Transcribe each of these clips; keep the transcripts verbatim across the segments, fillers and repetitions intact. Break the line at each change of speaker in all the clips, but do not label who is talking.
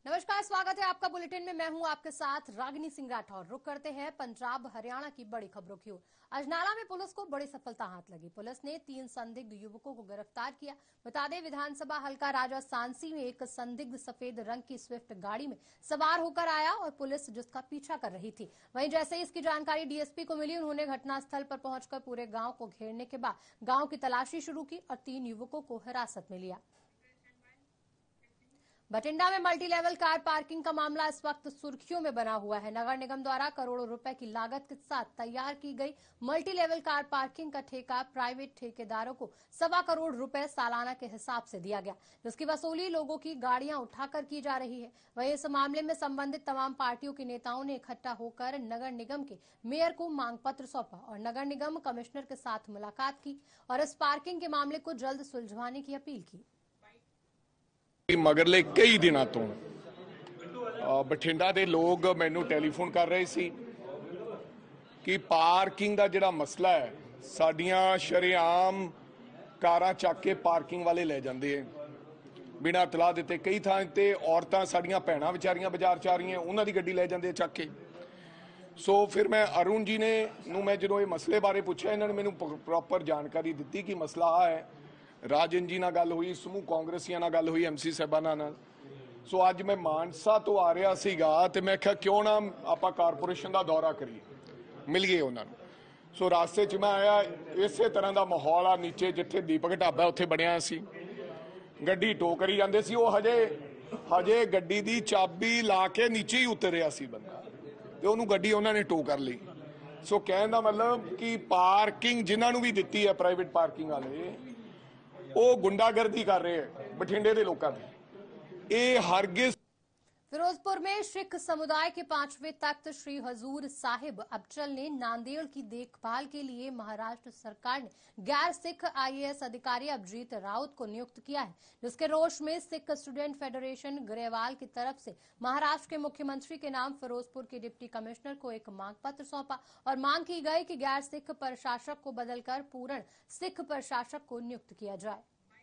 नमस्कार, स्वागत है आपका बुलेटिन में। मैं हूं आपके साथ रागिनी सिंह राठौर। रुक करते हैं पंजाब हरियाणा की बड़ी खबरों की ओर। अजनाला में पुलिस को बड़ी सफलता हाथ लगी। पुलिस ने तीन संदिग्ध युवकों को गिरफ्तार किया। बता दें, विधानसभा हल्का राजा सांसी में एक संदिग्ध सफेद रंग की स्विफ्ट गाड़ी में सवार होकर आया और पुलिस जिसका पीछा कर रही थी। वहीं जैसे ही इसकी जानकारी डीएसपी को मिली, उन्होंने घटनास्थल पर पहुंचकर पूरे गांव को घेरने के बाद गांव की तलाशी शुरू की और तीन युवकों को हिरासत में लिया। बठिंडा में मल्टी लेवल कार पार्किंग का मामला इस वक्त सुर्खियों में बना हुआ है। नगर निगम द्वारा करोड़ों रुपए की लागत के साथ तैयार की गई मल्टी लेवल कार पार्किंग का ठेका प्राइवेट ठेकेदारों को सवा करोड़ रुपए सालाना के हिसाब से दिया गया, जिसकी वसूली लोगों की गाड़ियां उठाकर की जा रही है। वहीं इस मामले में संबंधित तमाम पार्टियों के नेताओं ने इकट्ठा होकर नगर निगम के मेयर को मांग पत्र सौंपा और नगर निगम कमिश्नर के साथ मुलाकात की और इस पार्किंग के मामले को जल्द सुलझाने की अपील की।
मगरले कई दिनों तो बठिंडा के लोग मैनू टैलीफोन कर रहे सी कि पार्किंग का जिहड़ा मसला है, साडियां शरेआम कारां चक के पार्किंग वाले ले जाते हैं बिना तलाह दिते। कई थां ते औरतां साडियां भैणां विचारियां बाजार च आ रही हैं, उन्हां दी गड्डी ले जाते चक के। सो फिर मैं अरुण जी ने नूं मैं जो ये मसले बारे पूछा, इन्होंने मैनू प्रॉपर जानकारी दी कि मसला आ है। राजन जी नाल गल हुई, समूह कांग्रेसियां नाल गल हुई, एमसी साहबाना नाल। सो अज मैं मानसा तो आ रहा सीगा ते मैं आख्या क्यों ना आपां कारपोरेशन का दौरा करिए, मिलिए उन्होंने। सो रास्ते च मैं आया, इसे तरह का माहौल आ नीचे जिथे दीपक ढाबा उत्थे बनिया सी, गड्डी टो करी जांदे सी। वो हजे हजे गड्डी दी चाबी ला के नीचे ही उतरिया सी बंदा ते उहनूं गड्डी उन्होंने टो कर ली। सो कहने का मतलब कि पार्किंग जिन्होंने भी दी है प्राइवेट पार्किंग वाले, वो गुंडागर्दी कर रहे हैं बठिंडे के लोगों की। ये हरगिज
फिरोजपुर में सिख समुदाय के पांचवें तख्त श्री हजूर साहिब अबचल ने नांदेड़ की देखभाल के लिए महाराष्ट्र सरकार ने गैर सिख आईएएस अधिकारी अभिजीत राउत को नियुक्त किया है, जिसके रोष में सिख स्टूडेंट फेडरेशन ग्रेवाल की तरफ से महाराष्ट्र के मुख्यमंत्री के नाम फिरोजपुर के डिप्टी कमिश्नर को एक मांग पत्र सौंपा और मांग की गई कि गैर सिख प्रशासक को बदलकर पूर्ण सिख प्रशासक को नियुक्त किया जाए।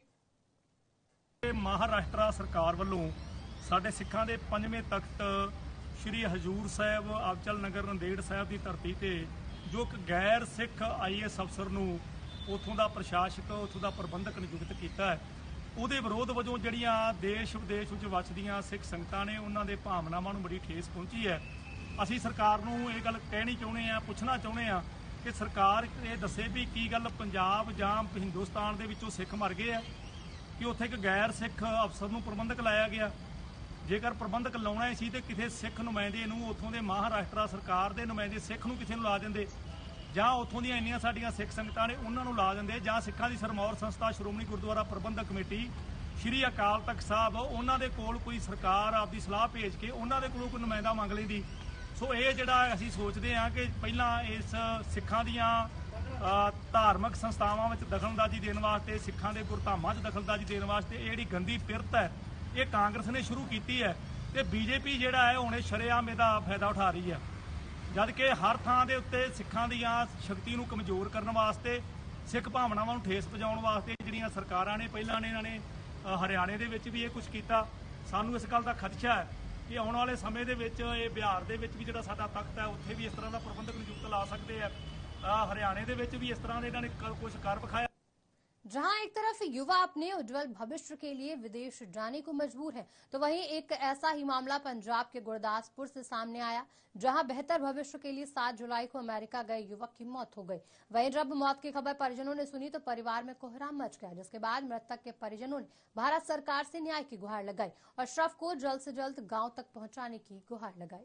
महाराष्ट्र सरकार वालों साडे सिखां दे पंजवें तख्त श्री हजूर साहब अबचल नगर नंदेड़ साहब की धरती ते जो एक गैर सिख आई ए एस अफसर नूं उत्थों दा प्रशासक उत्थों दा प्रबंधक नियुक्त किया है, उहदे विरोध वजों जिहड़ियां देश विदेश विच वसदियां सिख संगतां ने उन्हां दे भावनावां नूं बड़ी ठेस पहुंची है। असीं सरकार नूं इह गल कहनी चाहुंदे आ, पुछना चाहुंदे आ कि सरकार ये दसे भी की गल पंजाब जां हिंदुस्तान दे विचों सिख मर गए है कि उत्थे एक गैर सिख अफसर नूं प्रबंधक लाया गया। जेकर प्रबंधक लाउणा सी ते किसी सिख नुमाइंदे नूं उत्थों दे महाराष्ट्र सरकार दे नुमाइंदे सिख नूं किसी नूं ला दिंदे, जां उत्थों दीआं इंनियां साडीआं सिख संगतां ने उन्हां नूं ला दिंदे, जां सिखां दी सरमौर संस्था श्रोमणी गुरुद्वारा प्रबंधक कमेटी श्री अकाल तख्त साहब उन्हां दे कोल कोई सरकार आपदी सलाह भेज के उन्हां दे कोलों कोई नुमाइंदा मंग लैंदी। सो ये जिहड़ा असीं सोचदे हां कि पहिलां इस सिखां दीआं धार्मिक संस्थावां विच दखलअंदाजी देण वास्ते, सिखां दे गुरधामां च दखलअंदाजी देण वास्ते ये जिहड़ी गंदी पिरत है ये कांग्रेस ने शुरू की है ते बीजेपी जिहड़ा है हुण शरेआम इहदा फायदा उठा रही है, जबकि हर थां दे उत्ते सिखां दीआं शक्ति नूं कमज़ोर करन वास्ते, सिख भावनावां नूं ठेस पहुंचाउण वास्ते जिहड़ियां सरकारां ने पहिलां ने इन्हां ने हरियाणे दे विच भी ये कुछ कीता। सानूं इस गल दा खदशा है कि आउण वाले समय दे विच ये बिहार दे विच भी जिहड़ा साडा तख्त है उत्थे भी इस तरह दा प्रबंधक नियुक्त ला सकदे आ, हरियाणे दे विच भी इस तरह दे इन्हां ने कुछ कर विखाया।
जहां एक तरफ युवा अपने उज्जवल भविष्य के लिए विदेश जाने को मजबूर है, तो वहीं एक ऐसा ही मामला पंजाब के गुरदासपुर से सामने आया, जहां बेहतर भविष्य के लिए सात जुलाई को अमेरिका गए युवक की मौत हो गई। वहीं जब मौत की खबर परिजनों ने सुनी तो परिवार में कोहराम मच गया, जिसके बाद मृतक के परिजनों ने भारत सरकार से न्याय की गुहार लगाई और शव को जल्द से जल्द गाँव तक पहुँचाने की गुहार लगाई।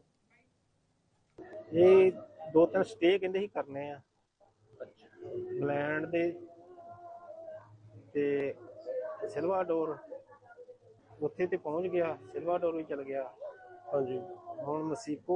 ये दो तीन स्टे कहते ही करने आ इंग्लैंड दे ते सिलवाडोर उत्थे ते पहुंच गया, सिलवाडोर भी चल गया। हाँ जी, हुण मसीको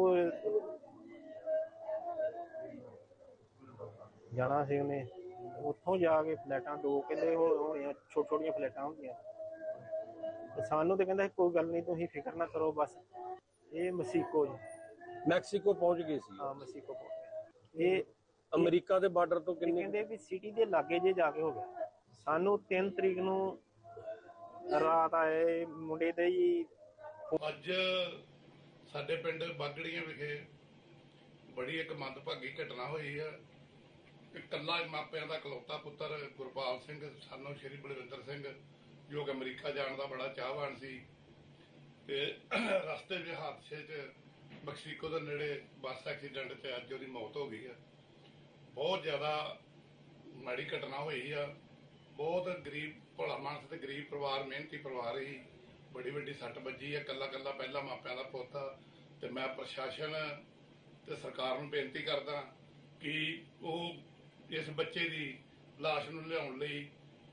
जाना सी उन्हें, उत्थों जाके फ्लैटां दो कहते होणियां छोटी छोटियां फ्लैटां होंदियां, सानू तो कहंदा कोई गल नहीं तुसीं फिक्र ना करो बस। ये मसीको
मैक्सीको पहुंच गए सी।
हाँ मसीको पहुंच गए। ये
अमरीका दे बार्डर तो किन्ने
कहंदे भी सिटी दे लागे जे जाके हो गया। सानू तीन तरीक नूं रात आए मुंडे दे ही
ਅੱਜ ਸਾਡੇ ਪਿੰਡ ਬਾਗੜੀਆਂ ਵਿਖੇ ਬੜੀ ਇੱਕ ਮੰਦਭਾਗੀ ਘਟਨਾ ਹੋਈ ਹੈ। ਇਕੱਲਾ ਮਾਪਿਆਂ ਦਾ ਇਕਲੌਤਾ ਪੁੱਤਰ ਗੁਰਪਾਲ ਸਿੰਘ ਸਾਨੂੰ ਸ਼੍ਰੀ ਬਲਵਿੰਦਰ ਸਿੰਘ ਜੋ ਕਿ ਅਮਰੀਕਾ ਜਾਣ ਦਾ ਬੜਾ ਚਾਹਵਾਨ ਸੀ ਤੇ ਰਸਤੇ ਦੇ ਹਾਦਸੇ 'ਚ ਮੈਕਸੀਕੋ ਦੇ ਨੇੜੇ ਬੱਸ ਐਕਸੀਡੈਂਟ 'ਚ ਅੱਜ ਉਹਦੀ ਮੌਤ ਹੋ ਗਈ ਹੈ। ਬਹੁਤ ਜ਼ਿਆਦਾ ਮਾੜੀ ਘਟਨਾ ਹੋਈ ਆ। ਬਹੁਤ ਗਰੀਬ ਭੋਲਾ ਮਾਨਸ ਤੇ ਗਰੀਬ ਪਰਿਵਾਰ, ਮਿਹਨਤੀ ਪਰਿਵਾਰ ਹੀ ਬੜੀ ਵੱਡੀ ਸੱਟ ਵੱਜੀ ਹੈ। ਕੱਲਾ ਕੱਲਾ ਪਹਿਲਾ ਮਾਪਿਆਂ ਦਾ ਪੁੱਤ ਆ ਤੇ ਮੈਂ ਪ੍ਰਸ਼ਾਸਨ ਤੇ ਸਰਕਾਰ ਨੂੰ ਬੇਨਤੀ ਕਰਦਾ ਕਿ ਉਹ ਇਸ ਬੱਚੇ ਦੀ ਲਾਸ਼ ਨੂੰ ਲਿਆਉਣ ਲਈ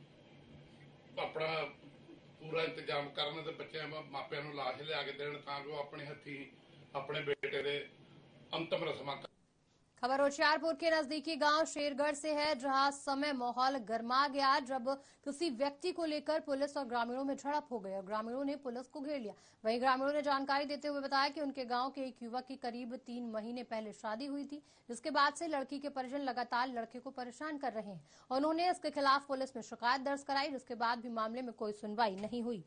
ਆਪਣਾ ਪੂਰਾ ਇੰਤਜ਼ਾਮ ਕਰਨ ਤੇ ਬੱਚਿਆਂ ਮਾਪਿਆਂ ਨੂੰ ਲਾਸ਼ ਲਿਆ ਕੇ ਦੇਣ ਤਾਂ ਕਿ ਉਹ ਆਪਣੇ ਹੱਥੀਂ ਆਪਣੇ बेटे दे अंतिम रस्मां।
खबर होशियारपुर के नजदीकी गांव शेरगढ़ से है, जहां समय माहौल गर्मा गया जब किसी व्यक्ति को लेकर पुलिस और ग्रामीणों में झड़प हो गई और ग्रामीणों ने पुलिस को घेर लिया। वहीं ग्रामीणों ने जानकारी देते हुए बताया कि उनके गांव के एक युवक की करीब तीन महीने पहले शादी हुई थी, जिसके बाद से लड़की के परिजन लगातार लड़के को परेशान कर रहे हैं। उन्होंने इसके खिलाफ पुलिस में शिकायत दर्ज कराई, जिसके बाद भी मामले में कोई सुनवाई नहीं हुई।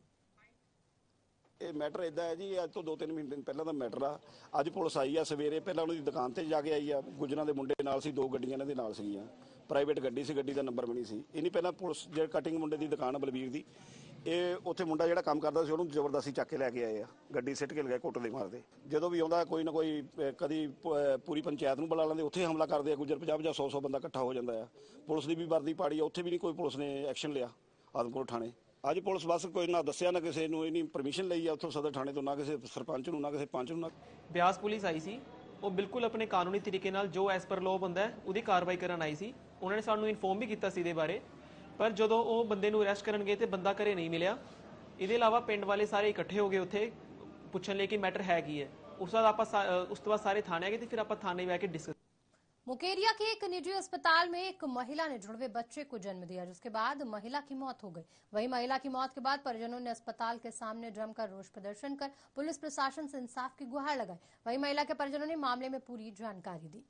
ਇਹ ਮੈਟਰ ਇਦਾਂ ਹੈ ਜੀ, ਅੱਜ ਤੋਂ ਦੋ ਤਿੰਨ ਮਹੀਨੇ ਪਹਿਲਾਂ ਦਾ ਮੈਟਰ ਆ। ਅੱਜ ਪੁਲਿਸ ਆਈ ਆ ਸਵੇਰੇ, ਪਹਿਲਾਂ ਉਹਨਾਂ ਦੀ ਦੁਕਾਨ ਤੇ ਜਾ ਕੇ ਆਈ ਆ। ਗੁਜਰਾਂ ਦੇ ਮੁੰਡੇ ਨਾਲ ਸੀ, ਦੋ ਗੱਡੀਆਂ ਇਹਨਾਂ ਦੇ ਨਾਲ ਸੀਗੀਆਂ, ਪ੍ਰਾਈਵੇਟ ਗੱਡੀ ਸੀ, ਗੱਡੀ ਦਾ ਨੰਬਰ ਵੀ ਨਹੀਂ ਸੀ। ਇਹ ਨਹੀਂ ਪਹਿਲਾਂ ਪੁਲਿਸ ਜਿਹੜਾ ਕਟਿੰਗ ਮੁੰਡੇ ਦੀ ਦੁਕਾਨ ਆ ਬਲਬੀਰ ਦੀ, ਇਹ ਉੱਥੇ ਮੁੰਡਾ ਜਿਹੜਾ ਕੰਮ ਕਰਦਾ ਸੀ ਉਹਨੂੰ ਜ਼ਬਰਦਸਤੀ ਚੱਕ ਕੇ ਲੈ ਕੇ ਆਏ ਆ, ਗੱਡੀ ਸਿੱਟ ਕੇ ਲਗਾਏ ਕੁੱਟਦੇ ਮਾਰਦੇ। ਜਦੋਂ ਵੀ ਆਉਂਦਾ ਕੋਈ ਨਾ ਕੋਈ ਕਦੀ ਪੂਰੀ ਪੰਚਾਇਤ ਨੂੰ ਬੁਲਾ ਲੈਂਦੇ, ਉੱਥੇ ਹਮਲਾ ਕਰਦੇ ਆ। ਗੁਜਰ ਪੰਜਾਹ ਪੰਜਾਹ ਸੌ ਸੌ ਬੰਦਾ ਇਕੱਠਾ ਹੋ ਜਾਂਦਾ ਆ। ਪੁਲਿਸ ਦੀ ਵੀ ਵਰਦੀ ਪਾੜੀ ਆ, ਉੱਥੇ ਵੀ ਨਹੀਂ ਕੋਈ ਪੁਲਿਸ ਨੇ ਐਕਸ਼ਨ ਲਿਆ। ਆਦਮਪੁਰ ਥਾਣੇ ਅੱਜ ਪੁਲਿਸ ਬਸ ਕੋਈ ਨਾ ਦੱਸਿਆ ਨਾ ਕਿਸੇ ਨੂੰ, ਇਹਨੀ ਪਰਮਿਸ਼ਨ ਲਈ ਆ ਉੱਥੋਂ ਸਦਰ ਥਾਣੇ ਤੋਂ, ਨਾ ਕਿਸੇ ਸਰਪੰਚ ਨੂੰ ਨਾ ਕਿਸੇ ਪੰਚ ਨੂੰ। ਨਾ
ਬਿਆਸ ਪੁਲਿਸ ਆਈ ਸੀ, ਉਹ ਬਿਲਕੁਲ ਆਪਣੇ ਕਾਨੂੰਨੀ ਤਰੀਕੇ ਨਾਲ ਜੋ ਐਸ ਪਰ ਲਾਅ ਬੰਦਾ ਹੈ ਉਹਦੀ ਕਾਰਵਾਈ ਕਰਨ ਆਈ ਸੀ। ਉਹਨਾਂ ਨੇ ਸਾਨੂੰ ਇਨਫੋਰਮ ਵੀ ਕੀਤਾ ਸੀ ਇਹਦੇ ਬਾਰੇ, ਪਰ ਜਦੋਂ ਉਹ ਬੰਦੇ ਨੂੰ ਅਰੈਸਟ ਕਰਨ ਗਏ ਤੇ ਬੰਦਾ ਘਰੇ ਨਹੀਂ ਮਿਲਿਆ। ਇਹਦੇ ਇਲਾਵਾ ਪਿੰਡ ਵਾਲੇ ਸਾਰੇ ਇਕੱਠੇ ਹੋ ਗਏ ਉੱਥੇ ਪੁੱਛਣ ਲਈ ਕਿ ਮੈਟਰ ਹੈ ਕੀ ਹੈ। ਉਸ ਤੋਂ ਬਾਅਦ ਆਪਾਂ ਉਸ ਤੋਂ ਬਾਅਦ ਸਾਰੇ ਥਾਣੇ ਆ ਗਏ ਤੇ ਫਿਰ ਆਪਾਂ ਥਾਣੇ ਬੈ ਕੇ डिस्कस।
मुकेरिया के एक निजी अस्पताल में एक महिला ने जुड़वे बच्चे को जन्म दिया, जिसके बाद महिला की मौत हो गई। वहीं महिला की मौत के बाद परिजनों ने अस्पताल के सामने जमकर रोष प्रदर्शन कर पुलिस प्रशासन से इंसाफ की गुहार लगाई। वहीं महिला के परिजनों ने मामले में पूरी जानकारी दी।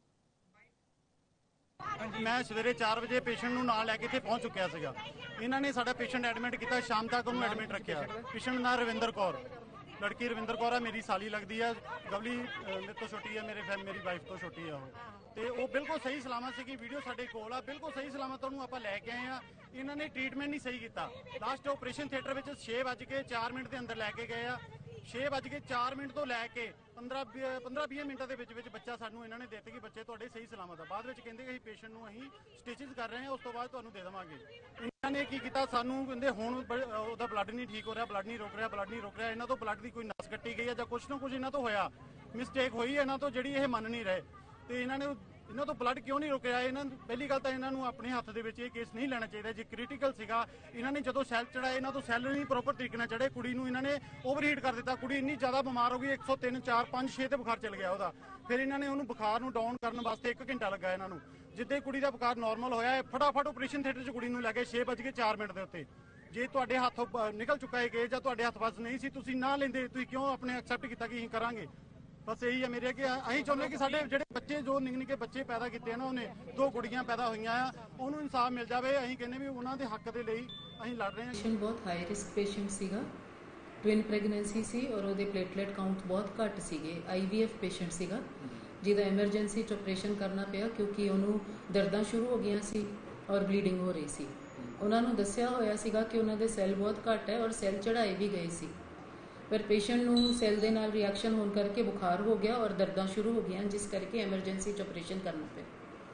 मैं सवेरे चार बजे पेशेंट ਨੂੰ ਨਾਲ ਲੈ ਕੇ ਇੱਥੇ ਪਹੁੰਚ ਚੁੱਕਿਆ ਸੀਗਾ। ਇਹਨਾਂ ਨੇ ਸਾਡਾ ਪੇਸ਼ੈਂਟ ਐਡਮਿਟ ਕੀਤਾ, ਸ਼ਾਮ ਤੱਕ ਉਹਨੂੰ ਐਡਮਿਟ ਰੱਖਿਆ। ਪੇਸ਼ੈਂਟ ਦਾ ਰਵਿੰਦਰ ਕੌਰ, ਲੜਕੀ ਰਵਿੰਦਰ ਕੌਰ ਆ, ਮੇਰੀ ਸਾਲੀ ਲੱਗਦੀ ਆ। ਗਵਲੀ ਮੇਰੇ ਤੋਂ ਛੋਟੀ ਆ, ਮੇਰੇ ਮੇਰੀ ਵਾਈਫ ਤੋਂ ਛੋਟੀ ਆ ਉਹ। ਤੇ ਉਹ ਬਿਲਕੁਲ ਸਹੀ ਸਲਾਮਤ ਸੀਗੀ, ਵੀਡੀਓ ਸਾਡੇ ਕੋਲ ਆ, ਬਿਲਕੁਲ ਸਹੀ ਸਲਾਮਤ ਉਹਨੂੰ ਆਪਾਂ ਲੈ ਕੇ ਆਏ ਆ। ਇਹਨਾਂ ਨੇ ਟ੍ਰੀਟਮੈਂਟ ਨਹੀਂ ਸਹੀ ਕੀਤਾ। ਲਾਸਟ ਆਪਰੇਸ਼ਨ ਥੀਏਟਰ ਵਿੱਚ ਛੇ ਵੱਜ ਕੇ ਚਾਰ ਮਿੰਟ ਦੇ ਅੰਦਰ ਲੈ ਕੇ ਗਏ ਆ। ਛੇ ਵੱਜ ਕੇ ਚਾਰ ਮਿੰਟ ਤੋਂ ਲੈ ਕੇ ਪੰਦਰਾਂ ਪੰਦਰਾਂ ਵੀਹ ਮਿੰਟਾਂ ਦੇ ਵਿੱਚ ਵਿੱਚ ਬੱਚਾ ਸਾਨੂੰ ਇਹਨਾਂ ਨੇ ਦਿੱਤੇ ਕਿ ਬੱਚੇ ਤੁਹਾਡੇ ਸਹੀ ਸਲਾਮਤ ਆ। ਬਾਅਦ ਵਿੱਚ ਕਹਿੰਦੇ ਕਿ ਅਸੀਂ ਪੇਸ਼ੈਂਟ ਨੂੰ ਅਸੀਂ ਸਟਿਚਿਸ ਕਰ ਰਹੇ ਹਾਂ, ਉਸ ਤੋਂ ਬਾਅਦ ਤੁਹਾਨੂੰ ਦੇ ਦੇਵਾਂਗੇ। ਇਹਨਾਂ ਨੇ ਕੀ ਕੀਤਾ, ਸਾਨੂੰ ਕਹਿੰਦੇ ਹੁਣ ਉਹਦਾ ਬਲੱਡ ਨਹੀਂ ਠੀਕ ਹੋ ਰਿਹਾ, ਬਲੱਡ ਨਹੀਂ ਰੁਕ ਰਿਹਾ, ਬਲੱਡ ਨਹੀਂ ਰੁਕ ਰਿਹਾ। ਇਹਨਾਂ ਤੋਂ ਬਲੱਡ ਦੀ ਕੋਈ ਨਸ ਕੱਟੀ ਗਈ ਹੈ ਜਾਂ ਕੁਛ ਨਾ ਕੁਛ ਇਹਨਾਂ ਤੋਂ ਹੋਇਆ, ਮਿਸਟੇਕ ਹੋਈ ਇਹਨਾਂ ਤੋਂ, ਜਿਹੜੀ ਇਹ ਮੰਨ ਨਹੀਂ ਰਹੇ। ਤੇ ਇਹਨਾਂ ਨੇ ਇਹਨਾਂ ਤੋਂ ਬਲੱਡ ਕਿਉਂ ਨਹੀਂ ਰੁਕਿਆ? ਇਹਨਾਂ ਪਹਿਲੀ ਗੱਲ ਤਾਂ ਇਹਨਾਂ ਨੂੰ ਆਪਣੇ ਹੱਥ ਦੇ ਵਿੱਚ ਇਹ ਕੇਸ ਨਹੀਂ ਲੈਣਾ ਚਾਹੀਦਾ। ਜੇ ਕ੍ਰਿਟੀਕਲ ਸੀਗਾ, ਇਹਨਾਂ ਨੇ ਜਦੋਂ ਸੈੱਲ ਚੜਾਏ, ਇਹਨਾਂ ਤੋਂ ਸੈੱਲ ਨਹੀਂ ਪ੍ਰੋਪਰ ਤਰੀਕੇ ਨਾਲ ਚੜੇ। ਕੁੜੀ ਨੂੰ ਇਹਨਾਂ ਨੇ ਓਵਰਹੀਟ ਕਰ ਦਿੱਤਾ। ਕੁੜੀ ਇੰਨੀ ਜ਼ਿਆਦਾ ਬਿਮਾਰ ਹੋ ਗਈ, ਇੱਕ ਸੌ ਤਿੰਨ ਚਾਰ ਪੰਜ ਛੇ ਤੇ ਬੁਖਾਰ ਚੱਲ ਗਿਆ ਉਹਦਾ। ਫਿਰ ਇਹਨਾਂ ਨੇ ਉਹਨੂੰ ਬੁਖਾਰ ਨੂੰ ਡਾਊਨ ਕਰਨ ਵਾਸਤੇ ਇੱਕ ਘੰਟਾ ਲੱਗਾ ਇਹਨਾਂ ਨੂੰ। ਜਿੱਦਾਂ ਕੁੜੀ ਦਾ ਬੁਖਾਰ ਨਾਰਮਲ ਹੋਇਆ, ਫਟਾਫਟ ਆਪਰੇਸ਼ਨ ਥੀਏਟਰ 'ਚ ਕੁੜੀ ਨੂੰ ਲੈ ਕੇ ਛੇ ਵੱਜ ਕੇ ਚਾਰ ਮਿੰਟ ਦੇ ਉੱਤੇ। ਜੇ ਤੁਹਾਡੇ ਹੱਥੋਂ ਨਿਕਲ ਚੁੱਕਾ ਹੈ ਕਿ ਜਾਂ ਤੁਹਾਡੇ ਹੱਥ ਵੱਸ ਨਹੀਂ ਸੀ, ਤੁਸੀਂ ਨਾ ਲੈਂਦੇ, ਤੁਸੀਂ ਕਿਉਂ ਆਪਣੇ ਐਕਸੈਪਟ ਕੀਤਾ ਕਿ ਅਸੀਂ ਕਰਾਂਗੇ? ਬਸ ਇਹੀ ਹੈ ਮੇਰੇ ਕਿ ਅਸੀਂ ਚਾਹੁੰਦੇ ਕਿ ਸਾਡੇ ਜਿਹੜੇ ਬੱਚੇ, ਜੋ ਨਿੱਕੇ ਨਿੱਕੇ ਬੱਚੇ ਪੈਦਾ ਕੀਤੇ ਆ ਨਾ, ਉਹਨੇ ਦੋ ਕੁੜੀਆਂ ਪੈਦਾ ਹੋਈਆਂ ਆ, ਉਹਨੂੰ ਇਨਸਾਫ ਮਿਲ ਜਾਵੇ। ਅਸੀਂ ਕਹਿੰਦੇ ਵੀ ਉਹਨਾਂ ਦੇ ਹੱਕ ਦੇ ਲਈ ਅਸੀਂ ਲੜ ਰਹੇ ਹਾਂ।
ਪੇਸ਼ੈਂਟ ਬਹੁਤ ਹਾਈ ਰਿਸਕ ਪੇਸ਼ੈਂਟ ਸੀਗਾ, ਟਵਿਨ ਪ੍ਰੈਗਨੈਂਸੀ ਸੀ ਔਰ ਉਹਦੇ ਪਲੇਟਲੇਟ ਕਾਊਂਟ ਬਹੁਤ ਘੱਟ ਸੀਗੇ। ਆਈ ਵੀ ਐਫ ਪੇਸ਼ੈਂਟ ਸੀਗਾ ਜਿਹਦਾ ਐਮਰਜੈਂਸੀ 'ਚ ਆਪਰੇਸ਼ਨ ਕਰਨਾ ਪਿਆ ਕਿਉਂਕਿ ਉਹਨੂੰ ਦਰਦਾਂ ਸ਼ੁਰੂ ਹੋ ਗਈਆਂ ਸੀ ਔਰ ਬਲੀਡਿੰਗ ਹੋ ਰਹੀ ਸੀ। ਉਹਨਾਂ ਨੂੰ ਦੱਸਿਆ ਹੋਇਆ ਸੀਗਾ ਕਿ ਉਹਨਾਂ ਦੇ ਸੈੱਲ ਬਹੁਤ ਘੱਟ ਹੈ ਔਰ ਸੈੱਲ ਚੜਾਏ ਵੀ ਗਏ ਸੀ, ਪਰ ਪੇਸ਼ੈਂਟ ਨੂੰ ਸੈੱਲ ਦੇ ਨਾਲ ਰਿਐਕਸ਼ਨ ਹੋਣ ਕਰਕੇ ਬੁਖਾਰ ਹੋ ਗਿਆ ਔਰ ਦਰਦਾਂ ਸ਼ੁਰੂ ਹੋ ਗਈਆਂ, ਜਿਸ ਕਰਕੇ ਐਮਰਜੈਂਸੀ 'ਚ ਆਪਰੇਸ਼ਨ ਕਰਨਾ ਪਿਆ।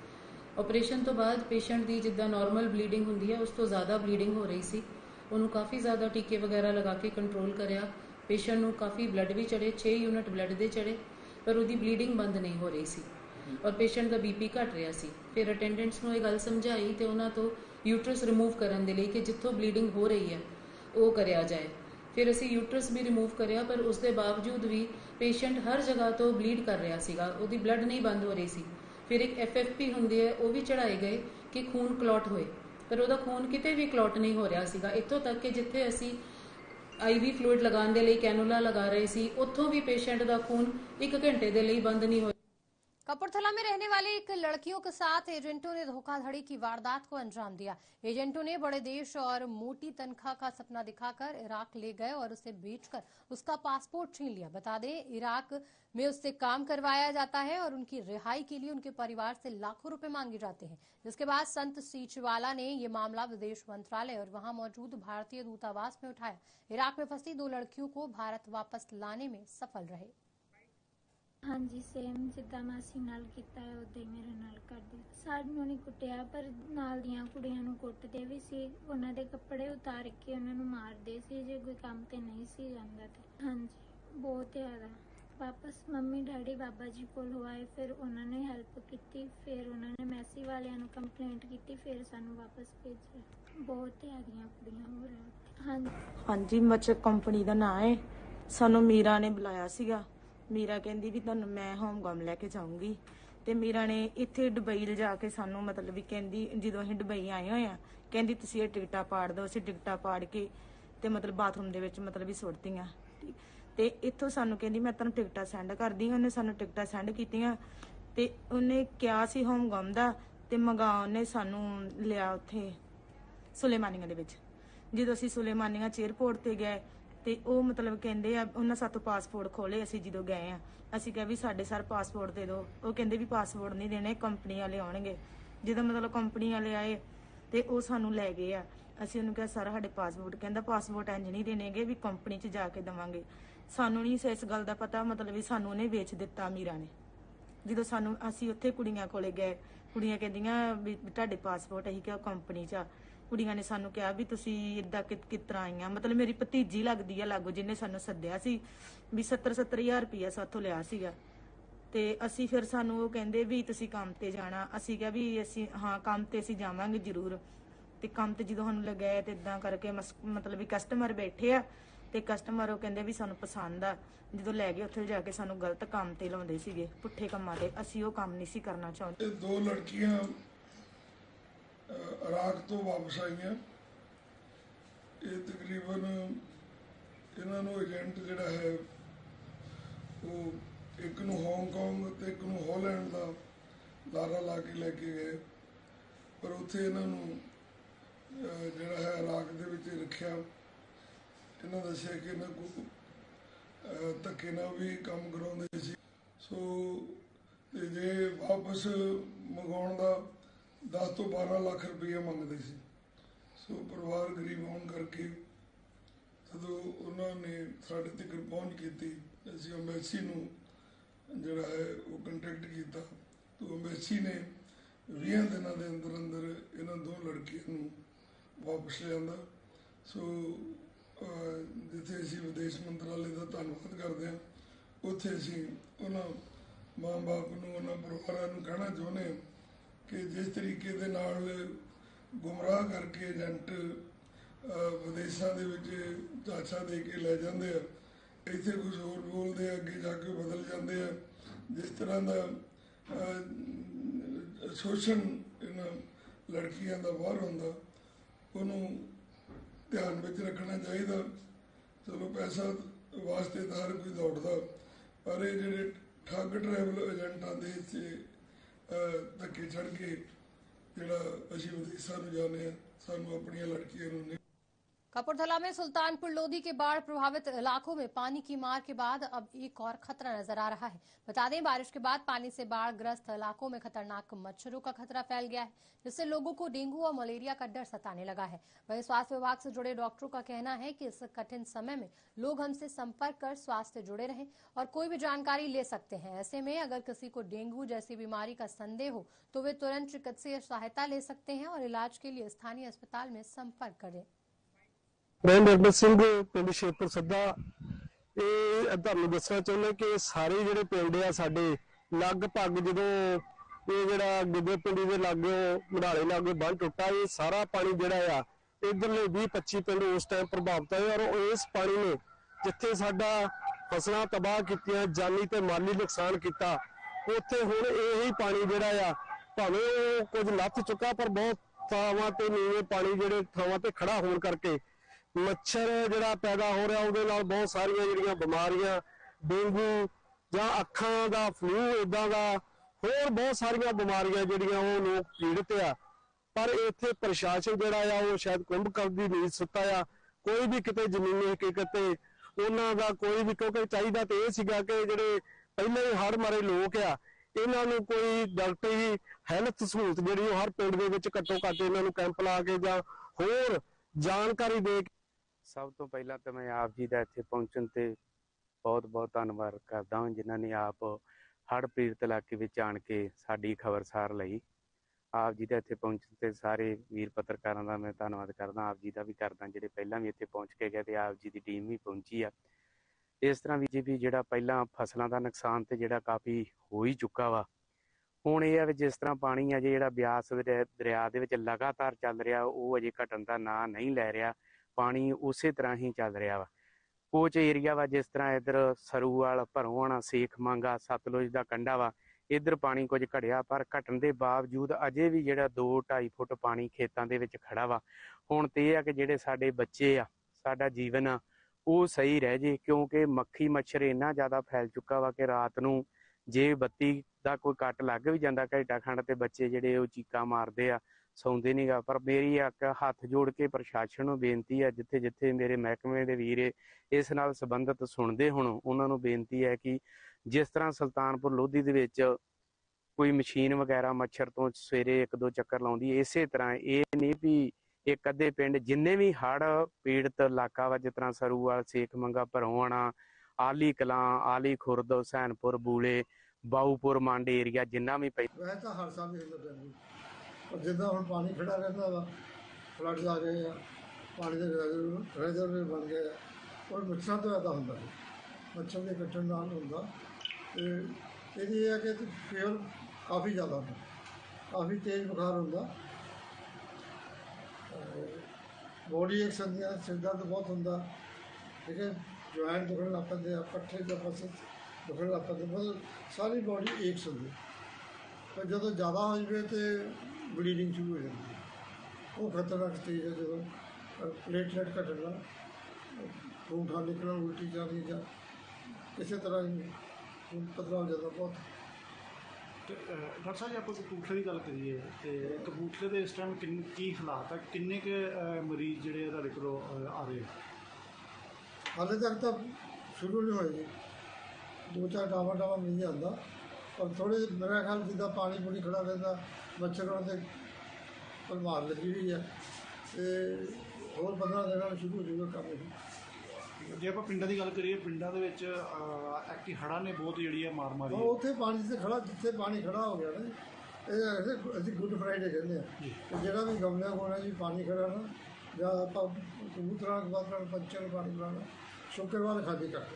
ਆਪਰੇਸ਼ਨ ਤੋਂ ਬਾਅਦ ਪੇਸ਼ੈਂਟ ਦੀ ਜਿੱਦਾਂ ਨਾਰਮਲ ਬਲੀਡਿੰਗ ਹੁੰਦੀ ਹੈ ਉਸ ਤੋਂ ਜ਼ਿਆਦਾ ਬਲੀਡਿੰਗ ਹੋ ਰਹੀ ਸੀ। ਉਹਨੂੰ ਕਾਫੀ ਜ਼ਿਆਦਾ ਟੀਕੇ ਵਗੈਰਾ ਲਗਾ ਕੇ ਕੰਟਰੋਲ ਕਰਿਆ। ਪੇਸ਼ੈਂਟ ਨੂੰ ਕਾਫੀ ਬਲੱਡ ਵੀ ਚੜੇ, ਛੇ ਯੂਨਿਟ ਬਲੱਡ ਦੇ ਚੜੇ, ਪਰ ਉਹਦੀ ਬਲੀਡਿੰਗ ਬੰਦ ਨਹੀਂ ਹੋ ਰਹੀ ਸੀ ਔਰ ਪੇਸ਼ੈਂਟ ਦਾ ਬੀਪੀ ਘਟ ਰਿਹਾ ਸੀ। ਫਿਰ ਅਟੈਂਡੈਂਟਸ ਨੂੰ ਇਹ ਗੱਲ ਸਮਝਾਈ ਤੇ ਉਹਨਾਂ ਤੋਂ ਯੂਟਰਸ ਰਿਮੂਵ ਕਰਨ ਦੇ ਲਈ ਕਿ ਜਿੱਥੋਂ ਬਲੀਡਿੰਗ ਹੋ ਰਹੀ ਹੈ ਉਹ ਕਰਿਆ ਜਾਏ। ਫਿਰ ਅਸੀਂ ਯੂਟਰਸ ਵੀ ਰਿਮੂਵ ਕਰਿਆ, ਪਰ ਉਸ ਦੇ ਬਾਵਜੂਦ ਵੀ ਪੇਸ਼ੈਂਟ ਹਰ ਜਗ੍ਹਾ ਤੋਂ ਬਲੀਡ ਕਰ ਰਿਹਾ ਸੀਗਾ, ਉਹਦੀ ਬਲੱਡ ਨਹੀਂ ਬੰਦ ਹੋ ਰਹੀ ਸੀ। ਫਿਰ ਇੱਕ ਐਫ ਐਫ ਪੀ ਹੁੰਦੀ ਹੈ, ਉਹ ਵੀ ਚੜਾਏ ਗਏ ਕਿ ਖੂਨ ਕਲੌਟ ਹੋਏ, ਪਰ ਉਹਦਾ ਖੂਨ ਕਿਤੇ ਵੀ ਕਲੌਟ ਨਹੀਂ ਹੋ ਰਿਹਾ ਸੀਗਾ। ਇੱਥੋਂ ਤੱਕ ਕਿ ਜਿੱਥੇ ਅਸੀਂ ਆਈ ਵੀ ਫਲੂਇਡ ਲਗਾਉਣ ਦੇ ਲਈ ਕੈਨੂਲਾ ਲਗਾ ਰਹੇ ਸੀ, ਉੱਥੋਂ ਵੀ ਪੇਸ਼ੈਂਟ ਦਾ ਖੂਨ ਇੱਕ ਘੰਟੇ ਦੇ ਲਈ ਬੰਦ ਨਹੀਂ ਹੋਇਆ।
कपूरथला में रहने वाली एक लड़कियों के साथ एजेंटों ने धोखाधड़ी की वारदात को अंजाम दिया। एजेंटों ने बड़े देश और मोटी तनख्वाह का सपना दिखाकर इराक ले गए और उसे बेचकर उसका पासपोर्ट छीन लिया। बता दें, इराक में उससे काम करवाया जाता है और उनकी रिहाई के लिए उनके परिवार से लाखों रुपए मांगे जाते हैं। जिसके बाद संत सीचवाला ने ये मामला विदेश मंत्रालय और वहां मौजूद भारतीय दूतावास में उठाया। इराक में फंसी दो लड़कियों को भारत वापस लाने में सफल रहे।
हाँ जी, सेम जिद्दां मासी नाल कीता है उदां ही मेरे नाल करदे। सानूं नहीं कुटिया पर नाल दियां कुड़ियां नूं कुटदे भी सी, उन्हां दे कपड़े उतार के उन्हां नूं मारदे सी जे कोई काम ते नहीं सी जांदा ते। हाँ जी, बहुत ज़्यादा। वापस मम्मी डैडी बाबा जी कोल होए, फिर उन्होंने हेल्प की, फिर उन्होंने मैसी वालियां नूं कंप्लेंट की, फिर सानूं वापस भेजिया। बहुत ज़्यादा कुड़ियां हो रहा। हाँ जी
हाँ जी, मचक कंपनी का नाम है। सानूं मीरा ने बुलाया सीगा। मीरा कहती भी तुहानूं मैं होमगाम लैके जाऊँगी, तो मीरा ने इत्थे दुबई लिजा के सानूं मतलब भी कहती जो असीं दुबई आए हुए हैं, कहती तुसीं ये टिकटां पाड़ दो। असीं टिकटां पाड़ के ते मतलब बाथरूम दे विच मतलब भी सुੱਟਤੀਆਂ ते इत्थों सानूं कहती मैं तुहानूं टिकटां सेंड कर दी। उन्हें सानूं टिकटां सेंड कीतियां ते उन्हें क्या सी होमगाम दा ते मंगा उन्हें सानूं लिया उत्थे सुलेमानिया दे विच। ਜਦੋਂ ਅਸੀਂ ਸੁਲੇਮਾਨੀਆ ਚ 에ਅਰਪੋਰਟ ਤੇ ਗਏ ਤੇ ਉਹ ਮਤਲਬ ਕਹਿੰਦੇ ਆ ਉਹਨਾਂ ਸਾਤੋਂ ਪਾਸਪੋਰਟ ਖੋਲੇ। ਅਸੀਂ ਜਦੋਂ ਗਏ ਆ ਅਸੀਂ ਕਿਹਾ ਵੀ ਸਾਡੇ ਸਰ ਪਾਸਪੋਰਟ ਦੇ ਦਿਓ। ਉਹ ਕਹਿੰਦੇ ਵੀ ਪਾਸਪੋਰਟ ਨਹੀਂ ਦੇਣੇ, ਕੰਪਨੀ ਵਾਲੇ ਆਉਣਗੇ। ਜਦੋਂ ਮਤਲਬ ਕੰਪਨੀ ਵਾਲੇ ਆਏ ਤੇ ਉਹ ਸਾਨੂੰ ਲੈ ਗਏ ਆ। ਅਸੀਂ ਉਹਨੂੰ ਕਿਹਾ ਸਰ ਸਾਡੇ ਪਾਸਪੋਰਟ, ਕਹਿੰਦਾ ਪਾਸਪੋਰਟ ਇੰਜ ਨਹੀਂ ਦੇਣਗੇ ਵੀ ਕੰਪਨੀ 'ਚ ਜਾ ਕੇ ਦੇਵਾਂਗੇ। ਸਾਨੂੰ ਨਹੀਂ ਇਸ ਗੱਲ ਦਾ ਪਤਾ, ਮਤਲਬ ਵੀ ਸਾਨੂੰ ਉਹਨੇ ਵੇਚ ਦਿੱਤਾ ਮੀਰਾ ਨੇ। ਜਦੋਂ ਸਾਨੂੰ ਅਸੀਂ ਉੱਥੇ ਕੁੜੀਆਂ ਕੋਲੇ ਗਏ, ਕੁੜੀਆਂ ਕਹਿੰਦੀਆਂ ਵੀ ਤੁਹਾਡੇ ਪਾਸਪੋਰਟ ਅਸੀਂ ਕਿਹਾ ਕੰਪਨੀ 'ਚ ਆ। ਕੁੜੀਆਂ ਨੇ ਸਾਨੂੰ ਕਿਹਾ ਵੀ ਤੁਸੀਂ ਇਦਾਂ ਕਿ ਕਿਸ ਤਰ੍ਹਾਂ ਆਈਆਂ। ਮਤਲਬ ਮੇਰੀ ਭਤੀਜੀ ਲੱਗਦੀ ਆ ਲਾਗੋ, ਜਿਹਨੇ ਸਾਨੂੰ ਸੱਦਿਆ ਸੀ ਵੀ ਸੱਤਰ ਸੱਤਰ ਹਜ਼ਾਰ ਰੁਪਈਆ ਸਾਥੋਂ ਲਿਆ ਸੀਗਾ। ਤੇ ਅਸੀਂ ਫਿਰ ਸਾਨੂੰ ਉਹ ਕਹਿੰਦੇ ਵੀ ਤੁਸੀਂ ਕੰਮ ਤੇ ਜਾਣਾ। ਅਸੀਂ ਕਿਹਾ ਵੀ ਅਸੀਂ ਹਾਂ ਕੰਮ ਤੇ ਅਸੀਂ ਜਾਵਾਂਗੇ ਜ਼ਰੂਰ। ਤੇ ਕੰਮ ਤੇ ਜਦੋਂ ਸਾਨੂੰ ਲਗਾਇਆ ਤੇ ਇਦਾਂ ਕਰਕੇ ਮਤਲਬ ਵੀ ਕਸਟਮਰ ਬੈਠੇ ਆ ਤੇ ਕਸਟਮਰ ਉਹ ਕਹਿੰਦੇ ਵੀ ਸਾਨੂੰ ਪਸੰਦ ਆ। ਜਦੋਂ ਲੈ ਗਏ ਉੱਥੇ ਜਾ ਕੇ ਸਾਨੂੰ ਗਲਤ ਕੰਮ ਤੇ ਲਾਉਂਦੇ ਸੀਗੇ, ਪੁੱਠੇ ਕੰਮਾਂ ਤੇ। ਅਸੀਂ ਉਹ ਕੰਮ ਨਹੀਂ ਸੀ ਕਰਨਾ ਚਾਹੁੰਦੇ।
ਦੋ ਲੜਕੀਆਂ ਇਰਾਕ ਤੋਂ ਵਾਪਸ ਆਈਆਂ। ਇਹ ਤਕਰੀਬਨ ਇਹਨਾਂ ਨੂੰ ਏਜੰਟ ਜਿਹੜਾ ਹੈ ਉਹ ਇੱਕ ਨੂੰ ਹਾਂਗਕਾਂਗ ਤੇ ਇੱਕ ਨੂੰ ਹਾਲੈਂਡ ਦਾ ਲਾਰਾ ਲਾ ਕੇ ਲੈ ਕੇ ਗਏ, ਪਰ ਉੱਥੇ ਇਹਨਾਂ ਨੂੰ ਜਿਹੜਾ ਹੈ ਇਰਾਕ ਦੇ ਵਿੱਚ ਰੱਖਿਆ। ਇਹਨਾਂ ਦੱਸਿਆ ਕਿ ਇਹਨਾਂ ਕੋਲ ਧੱਕੇ ਨਾਲ ਵੀ ਕੰਮ ਕਰਾਉਂਦੇ ਸੀ। ਸੋ ਤੇ ਜੇ ਵਾਪਸ ਮੰਗਾਉਣ ਦਾ दस तो बारह लाख रुपया मंगते सी। सो परिवार गरीब होने करके जो उन्होंने साढ़े तक पहुँच की, असी अंबैसी नूं जिहड़ा है वो कंटैक्ट किया तो अंबैसी ने बीस दिनों के अंदर अंदर इन्हों दो लड़कियों नूं वापस लिया। सो जिथे असी विदेश मंत्रालय का धन्यवाद करते हैं, उत्थे असी उन्होंने माँ बाप नूं उन्होंने परिवारों नूं कहना चाहुंदे हां कि जिस तरीके दे नाल गुमराह करके एजेंट विदेशों के विच चाचा दे के लै जाते हैं, इत्थे कुछ होर बोलते अगे जाके बदल जाते हैं। जिस तरह का शोषण इन्हां लड़कियां दा बाहर होंदा, उन्होंने ध्यान में रखना चाहिए। चलो पैसा वास्ते तो हर कोई दौड़ता, पर ये जिहड़े ठग ट्रैवल एजेंटां दे धक्के चढ़ के जिहड़ा असीं विदेशां नूं जाने आ, सानूं अपणियां लड़कियां नूं
कपूरथला में सुल्तानपुर लोधी के बाढ़ प्रभावित इलाकों में पानी की मार के बाद अब एक और खतरा नजर आ रहा है। बता दें, बारिश के बाद पानी से बाढ़ ग्रस्त इलाकों में खतरनाक मच्छरों का खतरा फैल गया है, जिससे लोगों को डेंगू और मलेरिया का डर सताने लगा है। वहीं स्वास्थ्य विभाग से जुड़े डॉक्टरों का कहना है कि इस कठिन समय में लोग हमसे संपर्क कर स्वास्थ्य जुड़े रहें और कोई भी जानकारी ले सकते हैं। ऐसे में अगर किसी को डेंगू जैसी बीमारी का संदेह हो तो वे तुरंत चिकित्सीय सहायता ले सकते हैं और इलाज के लिए स्थानीय अस्पताल में संपर्क करें।
मैं निर्मल सिंह पिंड शेखपुर सद्दा ये तुहानूं दसना चाहुंदा कि सारे जिहड़े पिंड आ साडे लगभग जदों ये जिहड़ा गिद्दे पिंडी दे लागे मढ़ाले लागे बंन टुटा, ये सारा पानी जिहड़ा आ इधरले बीस पच्ची पिंड उस टाइम प्रभावित होए और इस पानी ने जिथे साडा फसलां तबाह कीतियां, जानी ते माली नुकसान किया, उत्थे हुण यही पानी जिहड़ा आ भावें कुछ लथ चुका पर बहुत थावां ते नीवें पानी जिहड़े थावां ते खड़ा होण करके मच्छर जिहड़ा पैदा हो रहा उहदे नाल बहुत सारियां जिहड़ियां बीमारियां डेंगू जां अखां दा फ्लू इदां दा ਹੋਰ ਬਹੁਤ ਸਾਰੀਆਂ ਬਿਮਾਰੀਆਂ ਜਿਹੜੀਆਂ ਉਹ ਲੋਕ ਪੀੜਤ ਆ। ਪਰ ਇੱਥੇ ਪ੍ਰਸ਼ਾਸਨ ਜਿਹੜਾ ਆ ਉਹ ਸ਼ਾਇਦ ਕੁੰਭਕਰਨ ਦੀ ਨੀਂਦ ਸੁੱਤਾ ਆ। ਕੋਈ ਵੀ ਕਿਤੇ ਜ਼ਮੀਨੀ ਹਕੀਕਤ ਤੇ ਉਹਨਾਂ ਦਾ ਕੋਈ ਵੀ, ਕਿਉਂਕਿ ਚਾਹੀਦਾ ਤੇ ਇਹ ਸੀਗਾ ਕਿ ਜਿਹੜੇ ਪਹਿਲੇ ਹੀ ਹੜ੍ਹ ਮਾਰੇ ਲੋਕ ਆ ਇਹਨਾਂ ਨੂੰ ਕੋਈ ਡਾਕਟਰੀ ਹੈਲਥ ਸਹੂਲਤ ਜਿਹੜੀ ਉਹ ਹਰ ਪਿੰਡ ਦੇ ਵਿੱਚ ਘੱਟੋ ਘੱਟ ਇਹਨਾਂ ਨੂੰ ਕੈਂਪ ਲਾ ਕੇ ਜਾਂ ਹੋਰ ਜਾਣਕਾਰੀ ਦੇ ਕੇ।
ਸਭ ਤੋਂ ਪਹਿਲਾਂ ਤਾਂ ਮੈਂ ਆਪ ਜੀ ਦਾ ਇੱਥੇ ਪਹੁੰਚਣ ਤੇ ਬਹੁਤ ਬਹੁਤ ਧੰਨਵਾਦ ਕਰਦਾ ਹਾਂ, ਜਿਨ੍ਹਾਂ ਨੇ ਆਪ ਹੜ੍ਹ ਪੀੜਤ ਇਲਾਕੇ ਵਿੱਚ ਆਣ ਕੇ ਸਾਡੀ ਖਬਰਸਾਰ ਲਈ। ਆਪ ਜੀ ਦਾ ਇੱਥੇ ਪਹੁੰਚਣ ਤੇ ਸਾਰੇ ਵੀਰ ਪੱਤਰਕਾਰਾਂ ਦਾ ਮੈਂ ਧੰਨਵਾਦ ਕਰਦਾ, ਆਪ ਜੀ ਦਾ ਵੀ ਕਰਦਾ ਜਿਹੜੇ ਪਹਿਲਾਂ ਵੀ ਇੱਥੇ ਪਹੁੰਚ ਕੇ ਗਏ ਤੇ ਆਪ ਜੀ ਦੀ ਟੀਮ ਵੀ ਪਹੁੰਚੀ ਆ। ਇਸ ਤਰ੍ਹਾਂ ਵੀ ਜੀ ਵੀ ਜਿਹੜਾ ਪਹਿਲਾਂ ਫਸਲਾਂ ਦਾ ਨੁਕਸਾਨ ਤੇ ਜਿਹੜਾ ਕਾਫੀ ਹੋ ਹੀ ਚੁੱਕਾ ਵਾ। ਹੁਣ ਇਹ ਆ ਵੀ ਜਿਸ ਤਰ੍ਹਾਂ ਪਾਣੀ ਅਜੇ ਜਿਹੜਾ ਬਿਆਸ ਦਰਿਆ ਦੇ ਵਿੱਚ ਲਗਾਤਾਰ ਚੱਲ ਰਿਹਾ ਉਹ ਅਜੇ ਘਟਣ ਦਾ ਨਾਂ ਨਹੀਂ ਲੈ ਰਿਹਾ, ਪਾਣੀ ਉਸੇ ਤਰ੍ਹਾਂ ਹੀ ਚੱਲ ਰਿਹਾ ਵਾ। ਕੁਝ ਏਰੀਆ ਵਾ ਜਿਸ ਤਰ੍ਹਾਂ ਇੱਧਰ ਸਰੂਵਾਲ, ਭਰੋਆਣਾ, ਸੇਖ ਮੰਗਾ, ਸਤਲੁਜ ਦਾ ਕੰਢਾ ਵਾ, ਇੱਧਰ ਪਾਣੀ ਕੁਝ ਘਟਿਆ ਪਰ ਘਟਣ ਦੇ ਬਾਵਜੂਦ ਅਜੇ ਵੀ ਜਿਹੜਾ ਦੋ ਢਾਈ ਫੁੱਟ ਪਾਣੀ ਖੇਤਾਂ ਦੇ ਵਿੱਚ ਖੜਾ ਵਾ। ਹੁਣ ਤੇ ਇਹ ਆ ਕਿ ਜਿਹੜੇ ਸਾਡੇ ਬੱਚੇ ਆ, ਸਾਡਾ ਜੀਵਨ ਆ ਉਹ ਸਹੀ ਰਹਿ ਜੇ, ਕਿਉਂਕਿ ਮੱਖੀ ਮੱਛਰ ਇੰਨਾ ਜ਼ਿਆਦਾ ਫੈਲ ਚੁੱਕਾ ਵਾ ਕਿ ਰਾਤ ਨੂੰ ਜੇ ਬੱਤੀ ਦਾ ਕੋਈ ਕੱਟ ਲੱਗ ਵੀ ਜਾਂਦਾ ਘੰਟਾ ਖੰਡ ਤੇ ਬੱਚੇ ਜਿਹੜੇ ਉਹ ਚੀਕਾਂ ਮਾਰਦੇ ਆ, ਸੌਂਦੇ ਨੀ ਗਾ। ਪਰ ਮੇਰੀ ਇੱਕ ਹੱਥ ਜੋੜ ਕੇ ਪ੍ਰਸ਼ਾਸਨ ਨੂੰ ਬੇਨਤੀ ਹੈ, ਜਿੱਥੇ ਜਿੱਥੇ ਮੇਰੇ ਮਹਿਕਮੇ ਦੇ ਵੀਰੇ ਇਸ ਨਾਲ ਸੰਬੰਧਿਤ ਸੁਣਦੇ ਹੁਣ ਉਹਨਾਂ ਨੂੰ ਬੇਨਤੀ ਹੈ ਕਿ ਜਿਸ ਤਰ੍ਹਾਂ ਸੁਲਤਾਨਪੁਰ ਲੋਧੀ ਦੇ ਵਿੱਚ ਕੋਈ ਮਸ਼ੀਨ ਵਗੈਰਾ ਮੱਛਰ ਤੋਂ ਸਵੇਰੇ ਇੱਕ ਦੋ ਚੱਕਰ ਲਾਉਂਦੀ, ਇਸੇ ਤਰ੍ਹਾਂ ਇਹ ਨਹੀਂ ਵੀ ਇੱਕ ਅੱਧੇ ਪਿੰਡ ਜਿੰਨੇ ਵੀ ਹੜ੍ਹ ਪੀੜਤ ਇਲਾਕਾ ਵਾ, ਜਿਸ ਤਰ੍ਹਾਂ ਸਰੂਵਾਲ, ਸੇਖ ਮੰਗਾ, ਭਰੋਆਣਾ, ਆਲੀ ਕਲਾਂ, ਆਲੀ ਖੁਰਦ, ਹੁਸੈਨਪੁਰ, ਬੂਲੇ, ਬਾਊਪੁਰ, ਮੰਡ ਏਰੀਆ ਜਿੰਨਾ ਵੀ ਪੈ
ਵੈਸੇ ਤਾਂ ਹਰ ਸਾਲ ਹੀ ਹੁੰਦਾ ਪੈਂਦੀ, ਪਰ ਜਿੱਦਾਂ ਹੁਣ ਪਾਣੀ ਖੜਾ ਰਹਿੰਦਾ ਵਾ, ਫਲੱਡ ਆ ਗਏ ਆ, ਪਾਣੀ ਦੇ ਰਿਜ਼ਰਵਰ ਬਣ ਗਏ ਆ, ਔਰ ਮੱਛਰਾਂ ਤੋਂ ਇੱਦਾਂ ਹੁੰਦਾ ਹੈ, ਮੱਛਰ ਦੇ ਕੱਟਣ ਨਾਲ ਹੁੰਦਾ। ਅਤੇ ਇਹਦੀ ਇਹ ਹੈ ਕਿ ਫੀਵਰ ਕਾਫੀ ਜ਼ਿਆਦਾ ਹੁੰਦਾ, ਕਾਫੀ ਤੇਜ਼ ਬੁਖਾਰ ਹੁੰਦਾ, ਬੋਡੀ ਐਕਸ਼ਨ ਦੀਆਂ ਸਿਰ ਦਰਦ ਬਹੁਤ ਹੁੰਦਾ, ਠੀਕ ਹੈ, ਜੁਆਇੰਟ ਦੁਖਣ ਲੱਗ ਪੈਂਦੇ ਆ, ਪੱਠੇ ਜਾਂ ਪਸਲ ਦੁਖਣ ਲੱਗ ਪੈਂਦੇ, ਮਤਲਬ ਸਾਰੀ ਬੋਡੀ ਏਕਸ ਹੁੰਦੀ। ਪਰ ਜਦੋਂ ਜ਼ਿਆਦਾ ਹੋ ਜਾਵੇ ਤਾਂ ਬਲੀਡਿੰਗ ਸ਼ੁਰੂ ਹੋ ਜਾਂਦੀ ਹੈ, ਉਹ ਖਤਰਨਾਕ ਸਟੇਜ ਹੈ। ਜਦੋਂ ਪਲੇਟਲੇਟ ਘਟਣਾ, ਖੂਨ ਖਾਣ ਨਿਕਲਣਾ, ਉਲਟੀ ਜਾਣੀ ਜਾਂ ਕਿਸੇ ਤਰ੍ਹਾਂ ਖੂਨ ਪਤਲਾ ਹੋ ਜਾਂਦਾ ਬਹੁਤ।
ਡਾਕਟਰ ਸਾਹਿਬ, ਜੇ ਆਪਾਂ ਕਪੂਰਥਲੇ ਦੀ ਗੱਲ ਕਰੀਏ ਤੇ ਕਪੂਰਥਲੇ ਦੇ ਇਸ ਟਾਈਮ ਕਿੰਨ ਕੀ ਹਾਲਾਤ ਹੈ, ਕਿੰਨੇ ਕੁ ਮਰੀਜ਼ ਜਿਹੜੇ ਤੁਹਾਡੇ ਕੋਲ ਆ ਰਹੇ?
ਹਾਲੇ ਤੱਕ ਤਾਂ ਸ਼ੁਰੂ ਨਹੀਂ ਹੋਏ ਜੀ, ਦੋ ਚਾਰ ਡਾਵਾ ਡਾਵਾ ਮਿਲ ਜਾਂਦਾ, ਪਰ ਥੋੜ੍ਹੇ ਮੇਰਾ ਖਿਆਲ ਜਿੱਦਾਂ ਪਾਣੀ ਪੂਣੀ ਖੜਾ ਰਹਿੰਦਾ, ਮੱਛਰਾਂ ਦੇ ਭਰਮਾਰ ਲੱਗੀ ਹੋਈ ਹੈ, ਅਤੇ ਹੋਰ ਪੰਦਰਾਂ ਦਿਨਾਂ ਨੂੰ ਸ਼ੁਰੂ ਹੋ ਜਾਊਗਾ ਕੰਮ ਇਹ।
ਜੇ ਆਪਾਂ ਪਿੰਡਾਂ ਦੀ ਗੱਲ ਕਰੀਏ, ਪਿੰਡਾਂ ਦੇ ਵਿੱਚ ਐਕਟੀ ਹੜ੍ਹਾਂ ਨੇ ਬਹੁਤ ਜਿਹੜੀ ਹੈ ਮਾਰ ਮਾਰੀ।
ਉੱਥੇ ਪਾਣੀ ਤੇ ਖੜਾ, ਜਿੱਥੇ ਪਾਣੀ ਖੜਾ ਹੋ ਗਿਆ ਨਾ, ਇਹ ਅਸੀਂ ਗੁੱਡ ਫਰਾਈਡੇ ਕਹਿੰਦੇ ਹਾਂ, ਅਤੇ ਜਿਹੜਾ ਵੀ ਗਮਲਿਆਂ ਕੋਲ ਹੈ ਜੀ ਪਾਣੀ ਖੜਾ ਨਾ, ਜਾਂ ਆਪਾਂ ਕਬੂਤਰਾਂ ਕਬਾਤਰਾਂ ਪੰਛੀਆਂ ਨੂੰ ਪਾਣੀ ਪਿਲਾਉਣਾ, ਸ਼ੁੱਕਰਵਾਰ ਖਾਲੀ ਕਰਦੇ,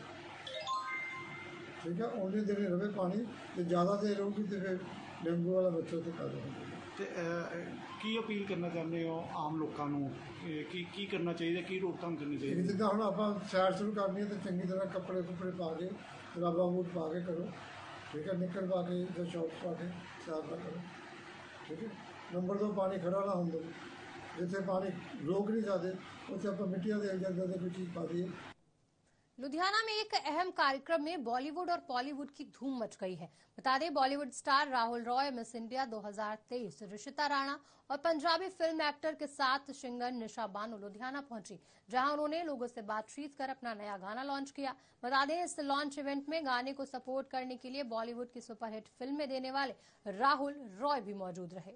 ਠੀਕ ਹੈ, ਉਹਨੇ ਦਿਨ ਰਵੇ ਪਾਣੀ, ਤੇ ਜ਼ਿਆਦਾ ਦੇਰ ਰਹੂਗੀ ਤੇ ਫਿਰ ਡੇਂਗੂ ਵਾਲਾ ਬੱਚਾ ਉੱਥੇ ਪੈਦਾ ਹੁੰਦਾ।
ਅਤੇ ਕੀ ਅਪੀਲ ਕਰਨਾ ਚਾਹੁੰਦੇ ਹੋ ਆਮ ਲੋਕਾਂ ਨੂੰ, ਕੀ ਕੀ ਕਰਨਾ ਚਾਹੀਦਾ, ਕੀ ਰੋਕਥਾਮ ਕਰਨੀ ਚਾਹੀਦੀ?
ਜਿੱਦਾਂ ਹੁਣ ਆਪਾਂ ਸੈਰ ਸ਼ੁਰੂ ਕਰਨੀ ਹੈ ਤਾਂ ਚੰਗੀ ਤਰ੍ਹਾਂ ਕੱਪੜੇ ਕੁੱਪੜੇ ਪਾ ਕੇ, ਜਰਾਬਾਂ ਬੂਟ ਪਾ ਕੇ ਕਰੋ, ਠੀਕ ਹੈ, ਨਿੱਕਰ ਪਾ ਕੇ ਜਾਂ ਸ਼ੌਰਟਸ ਪਾ ਕੇ ਸੈਰ ਨਾ ਕਰੋ, ਠੀਕ ਹੈ। ਨੰਬਰ ਦੋ, ਪਾਣੀ ਖੜਾ ਨਾ ਹੁੰਦਾ, जिथे पानी रोक नहीं जाते उसे आप मिट्टियाँ दे जाते कोई चीज़ पा दी।
लुधियाना में एक अहम कार्यक्रम में बॉलीवुड और बॉलीवुड की धूम मच गई है। बता दें, Bollywood star Rahul Roy miss India दो हज़ार तेईस ऋषिता राणा और पंजाबी फिल्म एक्टर के साथ सिंगर निशा बानो लुधियाना पहुंची, जहां उन्होंने लोगों से बातचीत कर अपना नया गाना लॉन्च किया। बता दें, इस लॉन्च इवेंट में गाने को सपोर्ट करने के लिए बॉलीवुड की सुपरहिट फिल्में देने वाले राहुल रॉय भी मौजूद रहे।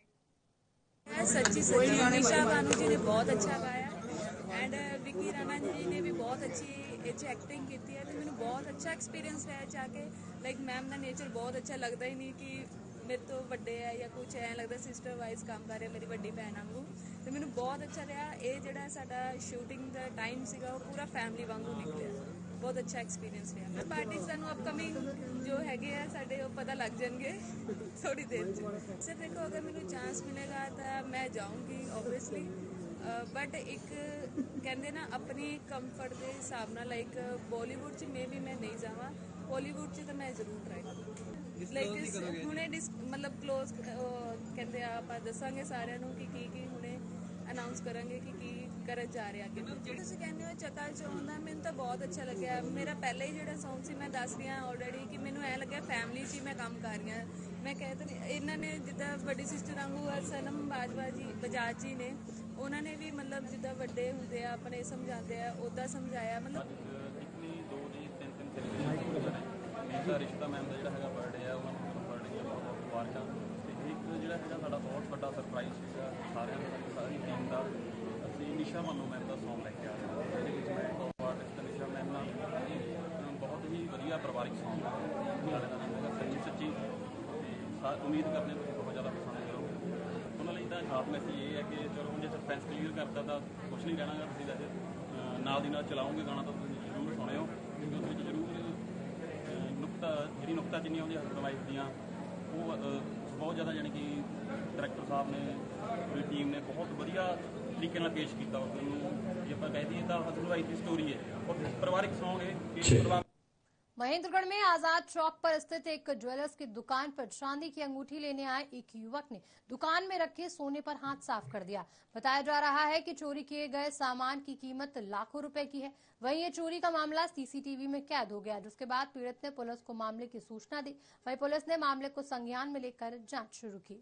सच्ची सच्ची निशा बानो जी ने बहुत अच्छा गाया एंड विकी राणा जी ने भी बहुत अच्छी एक्टिंग की है, तो मैंने बहुत अच्छा एक्सपीरियंस रहा जाके। लाइक मैम का नेचर बहुत अच्छा लगता ही नहीं कि मेरे तो बड़े है या कुछ ऐ लगता सिस्टर वाइज काम कर रहे मेरी बड़ी भैन वांगू, तो मैंने बहुत अच्छा रहा। ये जो साडा शूटिंग का टाइम सीगा वो पूरा फैमिली वांगू निकलिया, बहुत अच्छा एक्सपीरियंस रहा। पार्टी सानू अपकमिंग जो है साडे पता लग जाएंगे थोड़ी देर च। सर देखो, अगर मैंने चांस मिलेगा तो मैं जाऊँगी ऑब्वियसली, बट एक कहते ना अपनी कंफर्ट के हिसाब ना, लाइक बॉलीवुड च मे भी मैं नहीं जावा, बॉलीवुड च तो मैं जरूर ट्राई करूँ। लाइक हुणे मतलब क्लोज कहते आप दसांगे सारिਆਂ ਨੂੰ कि की की हुणे अनाउंस करांगे कि की ਕਰਨ ਜਾ ਰਹੇ ਅੱਗੇ ਪਿੱਛੇ। ਤੁਸੀਂ ਕਹਿੰਦੇ ਹੋ ਚੱਕਾ ਚੌਂਦ ਦਾ, ਮੈਨੂੰ ਤਾਂ ਬਹੁਤ ਅੱਛਾ ਲੱਗਿਆ। ਮੇਰਾ ਪਹਿਲਾ ਹੀ ਜਿਹੜਾ ਸੌਂਗ ਸੀ, ਮੈਂ ਦੱਸ ਰਹੀ ਹਾਂ ਆਲਰੇਡੀ ਕਿ ਮੈਨੂੰ ਐਂ ਲੱਗਿਆ ਫੈਮਿਲੀ 'ਚ ਹੀ ਮੈਂ ਕੰਮ ਕਰ ਰਹੀ ਹਾਂ। ਮੈਂ ਕਹਿ ਤਾਂ ਇਹਨਾਂ ਨੇ ਜਿੱਦਾਂ ਵੱਡੀ ਸਿਸਟਰ ਵਾਂਗੂ ਸਨਮ ਬਾਜਵਾ ਜੀ ਬਜਾਜ ਜੀ ਨੇ, ਉਹਨਾਂ ਨੇ ਵੀ ਮਤਲਬ ਜਿੱਦਾਂ ਵੱਡੇ ਹੁੰਦੇ ਆ ਆਪਣੇ ਸਮਝਾਉਂਦੇ ਆ ਉੱਦਾਂ ਸਮਝਾਇਆ। ਮਤਲਬ
ਮੇਰਾ ਰਿਸ਼ਤਾ ਮੈਮ ਦਾ ਜਿਹੜਾ ਹੈਗਾ ਬਰਥਡੇ ਆ, ਉਹਨਾਂ ਨੂੰ ਬਰਥਡੇ ਦੀਆਂ ਬਹੁਤ ਬਹੁਤ ਮੁਬਾਰਕਾਂ। ਤੇ ਇੱਕ ਜਿਹੜਾ ਹੈਗਾ ਸਾਡਾ ਬਹੁਤ ਵੱਡਾ ਸਰਪ੍ਰਾਈਜ਼ ਸੀਗਾ ਸਾਰਿਆਂ ਦਾ, ਸਾਰੀ ਟੀਮ ਦਾ। ਅਸੀਂ ਨਿਸ਼ਾ ਮਾਨੋ ਮੈਮ ਦਾ ਸੌਂਗ ਲੈ ਕੇ ਆ ਰਹੇ ਹਾਂ, ਜਿਹਦੇ ਵਿੱਚ ਮੈਂ ਟੌਪ ਆਰਟਿਸਟ ਨਿਸ਼ਾ ਮੈਮ ਨਾਲ ਬਹੁਤ ਹੀ ਵਧੀਆ ਪਰਿਵਾਰਿਕ ਸੌਂਗ ਹੈ। ਗਾਣੇ ਦਾ ਨਾਮ ਹੈਗਾ ਸੱਚੀ ਸੱਚੀ। ਤੇ ਉਮੀਦ ਕਰਦੇ ਤੁਸੀਂ ਬਹੁਤ ਜ਼ਿਆਦਾ ਪਸੰਦ ਕਰੋਗੇ। ਉਹਨਾਂ ਲਈ ਤਾਂ ਖਾਸ ਮੈਸੇਜ ਇਹ ਹੈ ਕਿ ਚਲੋ ਹੁਣ ਜੇ ਸਸਪੈਂਸ ਕਲੀਅਰ ਕਰਤਾ ਤਾਂ ਕੁਛ ਨਹੀਂ ਰਹਿਣਾ ਗਾ। ਤੁਸੀਂ ਵੈਸੇ ਨਾਲ ਦੀ ਨਾਲ ਚਲਾਓਗੇ ਗਾਣਾ ਤਾਂ ਤੁਸੀਂ ਜ਼ਰੂਰ ਸੁਣਿਓ, ਕਿਉਂਕਿ ਉਹਦੇ ਵਿੱਚ ਜ਼ਰੂਰ ਨੁਕਤਾ ਜਿਹੜੀ ਨੁਕਤਾ ਚੀਨੀਆਂ ਉਹਦੀਆਂ ਹਸਬੈਂਡ ਵਾਈਫ ਦੀਆਂ ਉਹ ਬਹੁਤ ਜ਼ਿਆਦਾ ਜਾਣੀ ਕਿ ਡਾਇਰੈਕਟਰ ਸਾਹਿਬ ਨੇ, ਪੂਰੀ ਟੀਮ ਨੇ ਬਹੁਤ ਵਧੀਆ ਤਰੀਕੇ ਨਾਲ ਪੇਸ਼ ਕੀਤਾ। ਉਹਨੂੰ ਜੇ ਆਪਾਂ ਕਹਿ ਦਈਏ ਤਾਂ ਹਸਬੈਂਡ ਵਾਈਫ ਦੀ ਸਟੋਰੀ ਹੈ ਔਰ ਪਰਿਵਾਰਿਕ ਸੌਂਗ ਹੈ।
महेंद्रगढ़ में आजाद चौक पर स्थित एक ज्वेलर्स की दुकान पर चांदी की अंगूठी लेने आए एक युवक ने दुकान में रखे सोने पर हाथ साफ कर दिया। बताया जा रहा है कि चोरी किए गए सामान की कीमत लाखों रुपए की है। वहीं ये चोरी का मामला सीसीटीवी में कैद हो गया, जिसके बाद पीड़ित ने पुलिस को मामले की सूचना दी। वहीं पुलिस ने मामले को संज्ञान में लेकर जांच शुरू की।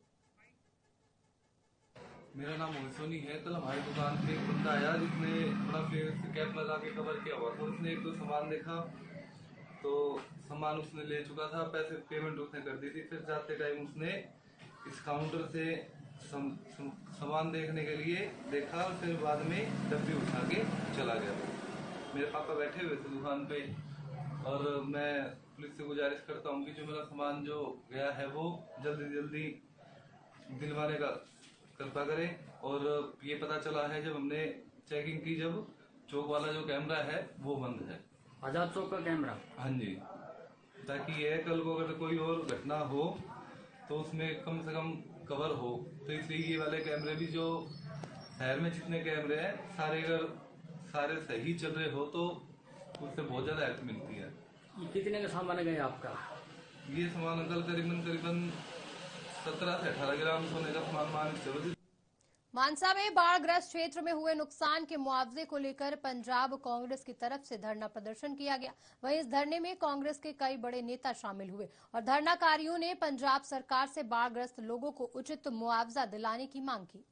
मेरा नाम मोहित सोनी है। कल हमारी दुकान पे एक बंदा आया जिसने अपना फेस कैप लगा के कवर किया हुआ था। उसने एक दो सामान देखा तो सामान उसने ले चुका था, पैसे पेमेंट उसने कर दी थी। फिर जाते टाइम उसने इस काउंटर से सम, सम, सामान देखने के लिए देखा और फिर बाद में डब्बी उठा के चला गया। मेरे पापा बैठे हुए थे दुकान पे और मैं पुलिस से गुजारिश करता हूँ कि जो मेरा सामान जो गया है वो जल्दी जल्दी दिलवाने का कृपा करें। और ये पता चला है जब हमने चेकिंग की, जब चौक वाला जो कैमरा है वो बंद है,
आजाद चौक का कैमरा।
हाँ जी, ताकि ये कल को अगर कोई और घटना हो तो उसमें कम से कम कवर हो। तो इसलिए ये वाले कैमरे भी जो शहर में जितने कैमरे हैं सारे अगर सारे सही चल रहे हो तो उससे बहुत ज्यादा हेल्प मिलती है।
कितने का सामान गया आपका?
ये सामान कल करीबन करीबन सत्रह से अठारह ग्राम सोने का सामान मान चलो।
मानसा में बाढ़ग्रस्त क्षेत्र में हुए नुकसान के मुआवजे को लेकर पंजाब कांग्रेस की तरफ से धरना प्रदर्शन किया गया। वहीं इस धरने में कांग्रेस के कई बड़े नेता शामिल हुए और धरनाकारियों ने पंजाब सरकार से बाढ़ग्रस्त लोगों को उचित मुआवजा दिलाने की मांग की।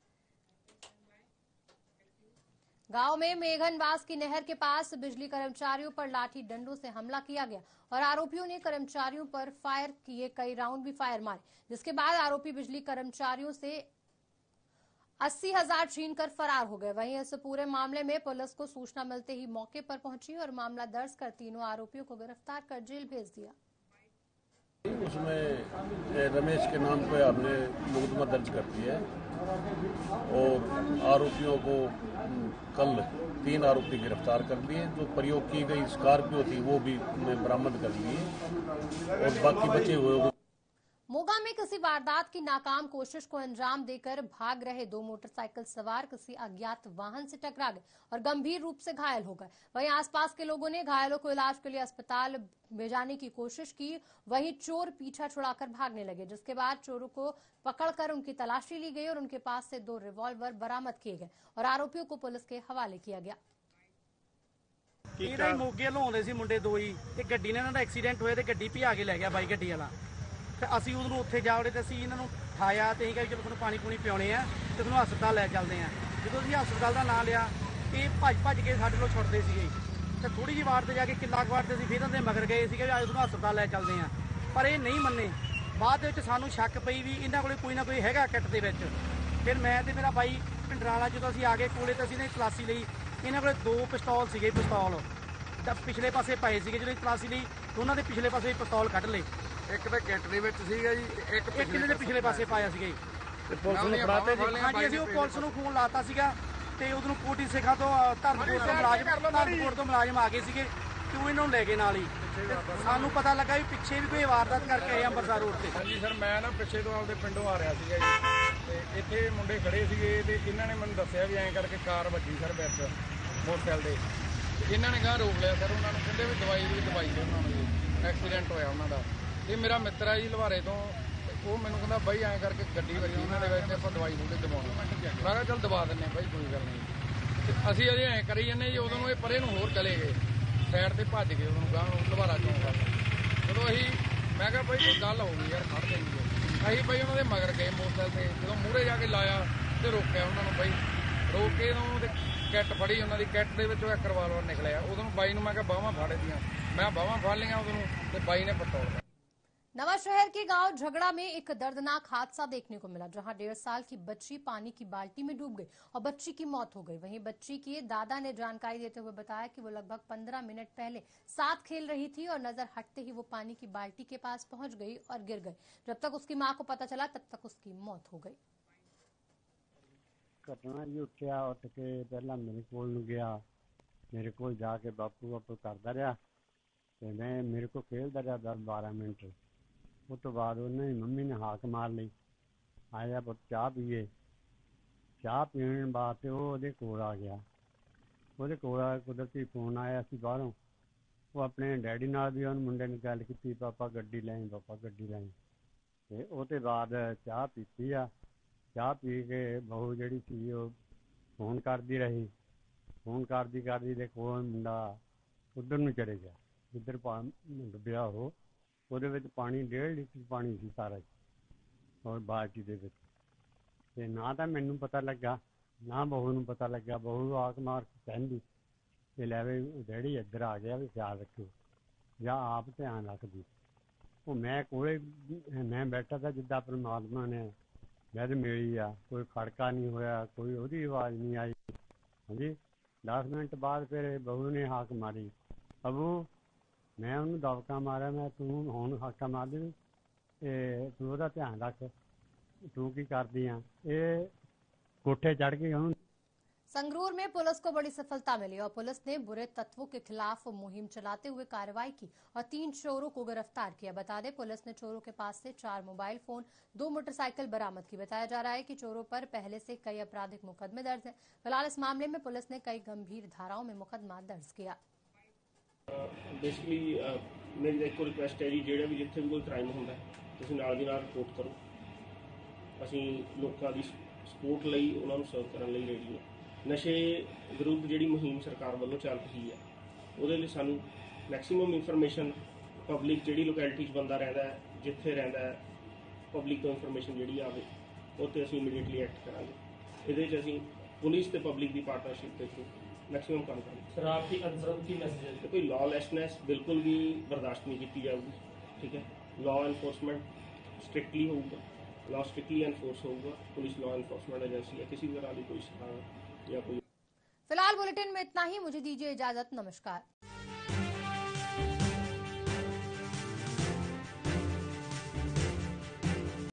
गांव में मेघनवास की नहर के पास बिजली कर्मचारियों पर लाठी डंडों से हमला किया गया और आरोपियों ने कर्मचारियों पर फायर किए, कई राउंड भी फायर मारे, जिसके बाद आरोपी बिजली कर्मचारियों से अस्सी हजार छीन कर फरार हो गए। वहीं इस पूरे मामले में पुलिस को सूचना मिलते ही मौके पर पहुंची और मामला दर्ज कर तीनों आरोपियों को गिरफ्तार कर जेल भेज दिया।
उसमें रमेश के नाम पे हमने मुकदमा दर्ज कर दिया है और आरोपियों को कल तीन आरोपी गिरफ्तार कर लिए। जो प्रयोग की गई स्कॉर्पियो थी वो भी बरामद कर लिए और बाकी बचे हुए।
मोगा में किसी वारदात की नाकाम कोशिश को अंजाम देकर भाग रहे दो मोटरसाइकिल सवार किसी अज्ञात वाहन से टकरा गए और गंभीर रूप से घायल हो गए। वहीं आसपास के लोगों ने घायलों को इलाज के लिए अस्पताल भेजाने की कोशिश की। वहीं चोर पीछा छुड़ाकर भागने लगे, जिसके बाद चोरों को पकड़कर उनकी तलाशी ली गई और उनके पास से दो रिवॉल्वर बरामद किए गए और आरोपियों को पुलिस के हवाले किया गया।
ਇਹਨਾਂ ਮੋਗੇ ਲਾਉਂਦੇ ਸੀ ਮੁੰਡੇ ਦੋ ਹੀ ਤੇ ਗੱਡੀ ਨਾਲ ਇਹਨਾਂ ਦਾ ਐਕਸੀਡੈਂਟ ਹੋਇਆ ਤੇ ਗੱਡੀ ਭਜਾ ਕੇ ਲੈ ਗਿਆ ਬਾਈ ਗੱਡੀ ਵਾਲਾ। ਤੇ ਅਸੀਂ ਉਹਨੂੰ ਉੱਥੇ ਜਾ ਵੜੇ ਤੇ ਅਸੀਂ ਇਹਨਾਂ ਨੂੰ ਠਾਇਆ ਤੇ ਅਸੀਂ ਕਿਹਾ ਚਲੋ ਤੁਹਾਨੂੰ ਪਾਣੀ ਪੂਣੀ ਪਿਆਉਣੇ ਆ ਤੇ ਤੁਹਾਨੂੰ ਹਸਪਤਾਲ ਲੈ ਚੱਲਦੇ ਆ। ਜਦੋਂ ਅਸੀਂ ਹਸਪਤਾਲ ਦਾ ਨਾਂ ਲਿਆ ਇਹ ਭੱਜ ਭੱਜ ਕੇ ਸਾਡੇ ਕੋਲ ਛੁੱਟਦੇ ਸੀਗੇ ਤੇ ਥੋੜੀ ਜਿਹੀ ਵਾਰ ਤੇ ਜਾ ਕੇ ਕਿੱਲਾ ਕੁ ਵਾਰ ਤੇ ਅਸੀਂ ਫਿਰ ਉਹਦੇ ਮਗਰ ਗਏ ਸੀਗੇ ਅੱਜ ਤੁਹਾਨੂੰ ਹਸਪਤਾਲ ਲੈ ਚੱਲਦੇ ਆ, ਪਰ ਇਹ ਨਹੀਂ ਮੰਨੇ। ਬਾਅਦ ਦੇ ਵਿੱਚ ਸਾਨੂੰ ਸ਼ੱਕ ਪਈ ਵੀ ਇਹਨਾਂ ਕੋਲੇ ਕੋਈ ਨਾ ਕੋਈ ਹੈਗਾ ਕਿੱਟ ਦੇ ਵਿੱਚ। ਫਿਰ ਮੈਂ ਤੇ ਮੇਰਾ ਬਾਈ ਪਿੰਡਰਾਲਾ ਜਦੋਂ ਅਸੀਂ ਆ ਗਏ ਕੋਲੇ ਤਾਂ ਅਸੀਂ ਨੇ ਤਲਾਸ਼ੀ ਲਈ, ਇਹਨਾਂ ਕੋਲੇ ਦੋ ਪਿਸਤੌਲ ਸੀਗੇ, ਪਿਸਤੌਲ ਤਾਂ ਪਿਛਲੇ ਪਾਸੇ ਪਏ ਸੀਗੇ। ਜਦੋਂ ਤਲਾਸ਼ੀ ਲਈ ਉਹਨਾਂ ਦੇ ਪਿਛਲੇ ਪਾਸੇ ਪਿਸਤੌਲ ਕੱਢ ਲਏ, ਇੱਕ ਤਾਂ ਕਿੱਟ ਦੇ ਵਿੱਚ ਸੀਗਾ ਜੀ, ਇੱਕ ਪਿਛਲੇ ਦੇ ਪਿਛਲੇ ਪਾਸੇ ਪਾਇਆ ਸੀਗਾ ਜੀ। ਤੇ ਪੁਲਿਸ ਨੂੰ ਫੜਾਤੇ ਜੀ? ਹਾਂਜੀ, ਅਸੀਂ ਉਹ ਪੁਲਿਸ ਨੂੰ ਫੋਨ ਲਾਤਾ ਸੀਗਾ ਤੇ ਉਦੋਂ ਕੋਟੀ ਸੇਖਾਂ ਤੋਂ ਧਰਮਕੋਟ ਤੋਂ ਮੁਲਾਜ਼ਮ ਧਰਮਕੋਟ ਤੋਂ ਮੁਲਾਜ਼ਮ ਆ ਗਏ ਸੀਗੇ ਤੇ ਉਹ ਇਹਨਾਂ ਨੂੰ ਲੈ ਗਏ ਨਾਲ ਹੀ। ਸਾਨੂੰ ਪਤਾ ਲੱਗਾ ਵੀ ਪਿੱਛੇ ਵੀ ਕੋਈ ਵਾਰਦਾਤ ਕਰਕੇ ਆਏ ਅੰਮ੍ਰਿਤਸਰ ਰੋਡ ਤੇ।
ਹਾਂਜੀ ਸਰ, ਮੈਂ ਨਾ ਪਿੱਛੇ ਤੋਂ ਆਪਦੇ ਪਿੰਡੋਂ ਆ ਰਿਹਾ ਸੀਗਾ ਜੀ ਤੇ ਇੱਥੇ ਮੁੰਡੇ ਖੜੇ ਸੀਗੇ ਤੇ ਇਹਨਾਂ ਨੇ ਮੈਨੂੰ ਦੱਸਿਆ ਵੀ ਐਂ ਕਰਕੇ ਕਾਰ ਵੱਜੀ ਸਰ ਵਿੱਚ ਮੋਟਰਸਾਈਕਲ ਦੇ। ਇਹਨਾਂ ਨੇ ਗਾਂ ਰੋਕ ਲਿਆ ਸਰ, ਉਹਨਾਂ ਨੂੰ ਕਹਿੰਦੇ ਵੀ ਦਵਾਈ ਵੀ ਦਵਾਈ ਦੇ ਉਹਨਾਂ ਨੂੰ ਜੀ, ਐਕਸੀਡੈਂਟ ਹੋਇਆ ਉਹਨਾਂ ਦਾ। ਇਹ ਮੇਰਾ ਮਿੱਤਰ ਹੈ ਜੀ ਲਵਾਰੇ ਤੋਂ, ਉਹ ਮੈਨੂੰ ਕਹਿੰਦਾ ਬਾਈ ਐਂ ਕਰਕੇ ਗੱਡੀ ਵੱਜੀ ਇਹਨਾਂ ਦੇ ਵਿੱਚ, ਆਪਾਂ ਦਵਾਈ ਬੂਟੀ ਦਵਾਉਣੀ। ਮੈਂ ਕਿਹਾ ਚੱਲ ਦਵਾ ਦਿੰਦੇ ਬਾਈ, ਕੋਈ ਗੱਲ ਨਹੀਂ। ਤੇ ਅਸੀਂ ਅਜੇ ਐਂ ਕਰੀ ਜੰਨੇ ਜੀ, ਉਦੋਂ ਨੂੰ ਇਹ ਪਰੇ ਨੂੰ ਹੋਰ ਚਲੇ ਗਏ, ਸਾਈਡ ਤੇ ਭੱਜ ਗਏ, ਉਦੋਂ ਨੂੰ ਗਾਂ ਨੂੰ ਲਵਾਰਾ ਚੌਂਕ ਵੱਲ। ਜਦੋਂ ਅਸੀਂ ਮੈਂ ਕਿਹਾ ਭਾਈ ਕੋਈ ਗੱਲ ਹੋ ਗਈ ਯਾਰ, ਖੜ ਜਾਈਏ। ਅਸੀਂ ਭਾਈ ਉਹਨਾਂ ਦੇ ਮਗਰ ਗਏ ਮੋਟਰਸਾਈਕਲ ਤੇ, ਜਦੋਂ ਮੂਹਰੇ ਜਾ ਕੇ ਲਾਇਆ ਤੇ ਰੋਕਿਆ ਉਹਨਾਂ ਨੂੰ ਭਾਈ, ਰੋਕ ਕੇ ਉਹਨਾਂ ਦੇ ਕਿੱਟ ਫੜੀ, ਉਹਨਾਂ ਦੀ ਕਿੱਟ ਦੇ ਵਿੱਚੋਂ ਇੱਕ ਰਿਵਾਲਵਰ ਨਿਕਲਿਆ। ਉਦੋਂ ਨੂੰ ਬਾਈ ਨੂੰ ਮੈਂ ਕਿਹਾ ਬਾਹਾਂ ਫੜ ਦੀਆਂ, ਮੈਂ ਬਾਹਾਂ ਫੜ ਲਈਆਂ ਉਦੋਂ ਨੂੰ, ਤੇ ਬਾਈ ਨੇ ਪਤੌੜ।
नवाशहर के गांव झगड़ा में एक दर्दनाक हादसा देखने को मिला, जहां डेढ़ साल की बच्ची पानी की बाल्टी में डूब गई और बच्ची की मौत हो गई। वहीं बच्ची के दादा ने जानकारी देते हुए बताया कि वो लगभग पंद्रह मिनट पहले साथ खेल रही थी और नजर हटते ही वो पानी की बाल्टी के पास पहुंच गई और गिर गई। जब तक उसकी मां को पता चला तब तक उसकी मौत हो गई।
घटना जी उठिया, उठ के पहला मेरे कोल नूं गया, मेरे कोल जाके बापू बापू करदा रहा, ते मैं मेरे को खेलदा रहा दस बारह मिनट। उस तो बाद उन्हें मम्मी ने हाक मार ली, आया पुत चाह पीए। चाह पीने बाद तो वो कोल आ गया, वो कोल कुदरती फोन आया सी बाहरों, वो अपने डैडी नाल भी उन मुंडे ने गल की, पापा गड्डी लाई पापा गड्डी लाई। ते उसते बाद चाह पीती आ, चाह पी के बहू जी सी फोन करती रही, फोन करती करती देखो मुंडा उधर नूं चले गया, जिधर डुबिया हो, ਉਹਦੇ ਵਿੱਚ ਪਾਣੀ डेढ़ लीटर पानी ਸੀ ਸਾਰਾ ਔਰ ਬਾਲਟੀ ਦੇ ਵਿੱਚ। ਤੇ ਨਾ ਤਾਂ ਮੈਨੂੰ ਪਤਾ ਲੱਗਾ, ਨਾ ਬਹੂ ਨੂੰ ਪਤਾ ਲੱਗਾ। ਬਹੂ ਆਕ ਮਾਰ ਕੇ ਕਹਿੰਦੀ ਕਿ ਲੈ ਵੇ ਡੈਡੀ ਇੱਧਰ ਆ ਗਿਆ, ਵੀ ਖਿਆਲ ਰੱਖਿਓ ਜਾਂ ਆਪ ਧਿਆਨ ਰੱਖਦੀ। ਉਹ ਮੈਂ ਕੋਲੇ ਮੈਂ ਬੈਠਾ ਤਾਂ ਜਿੱਦਾਂ ਪਰਮਾਤਮਾ ਨੇ ਜਦ ਮਿਲੀ ਆ, ਕੋਈ ਖੜਕਾ ਨਹੀਂ ਹੋਇਆ, ਕੋਈ ਉਹਦੀ ਆਵਾਜ਼ ਨਹੀਂ ਆਈ। ਹਾਂਜੀ ਦਸ ਮਿੰਟ ਬਾਅਦ ਫਿਰ ਬਹੂ ਨੇ ਹਾਕ ਮਾਰੀ, ਅਬੂ मैं उन्होंने दबका मारा, मैं तू हुण हाका मार दे, तू ਉਹਦਾ ਧਿਆਨ ਰੱਖ, तू की करदी आ। ये कोठे चढ़ के हुण
संगरूर में पुलिस को बड़ी सफलता मिली और पुलिस ने बुरे तत्वों के खिलाफ मुहिम चलाते हुए कार्रवाई की और तीन चोरों को गिरफ्तार किया। बता दें पुलिस ने चोरों के पास से चार मोबाइल फोन, दो मोटरसाइकिल बरामद की। बताया जा रहा है कि चोरों पर पहले से कई आपराधिक मुकदमे दर्ज हैं। फिलहाल इस मामले में पुलिस ने कई गंभीर धाराओं में मुकदमा दर्ज किया।
बेसिकली मेरी एक रिक्वेस्ट है जी, ਜਿਹੜਾ ਵੀ ਜਿੱਥੇ ਵੀ ਕੋਈ ਕ੍ਰਾਈਮ ਹੁੰਦਾ ਤੁਸੀਂ ਨਾਲ ਦੀ ਨਾਲ ਰਿਪੋਰਟ ਕਰੋ। ਅਸੀਂ ਲੋਕਾਂ ਦੀ ਸਪੋਰਟ ਲਈ ਉਹਨਾਂ ਨੂੰ ਸਰਵ ਕਰਨ ਲਈ ਰੈਡੀ ਹਾਂ। ਨਸ਼ੇ ਵਿਰੁੱਧ ਜਿਹੜੀ ਮੁਹਿੰਮ ਸਰਕਾਰ ਵੱਲੋਂ ਚੱਲ ਰਹੀ ਹੈ ਉਹਦੇ ਲਈ ਸਾਨੂੰ ਮੈਕਸਿਮਮ ਇਨਫੋਰਮੇਸ਼ਨ ਪਬਲਿਕ ਜਿਹੜੀ ਲੋਕੈਲਿਟੀ 'ਚ ਬੰਦਾ ਰਹਿੰਦਾ ਹੈ, ਜਿੱਥੇ ਰਹਿੰਦਾ ਹੈ, ਪਬਲਿਕ ਤੋਂ ਇਨਫੋਰਮੇਸ਼ਨ ਜਿਹੜੀ ਆਵੇ ਉਹ 'ਤੇ ਅਸੀਂ ਇਮੀਡੀਏਟਲੀ ਐਕਟ ਕਰਾਂਗੇ। ਇਹਦੇ 'ਚ ਅਸੀਂ ਪੁਲਿਸ ਤੇ ਪਬਲਿਕ ਦੀ ਪਾਰਟਨਰਸ਼ਿਪ ਦੇ ਥਰੂ मैक्सिमम काम करें। शराब की अनसरत की मैसेज तो कोई लॉलेसनेस बिल्कुल भी बर्दाश्त नहीं की जाएगी। ठीक है, लॉ एनफोर्समेंट स्ट्रिक्टली होगा, लॉ स्ट्रिक्टली एनफोर्स होगा। पुलिस लॉ एनफोर्समेंट एजेंसी है, किसी तरह की कोई या कोई।
फिलहाल बुलेटिन में इतना ही, मुझे दीजिए इजाजत, नमस्कार।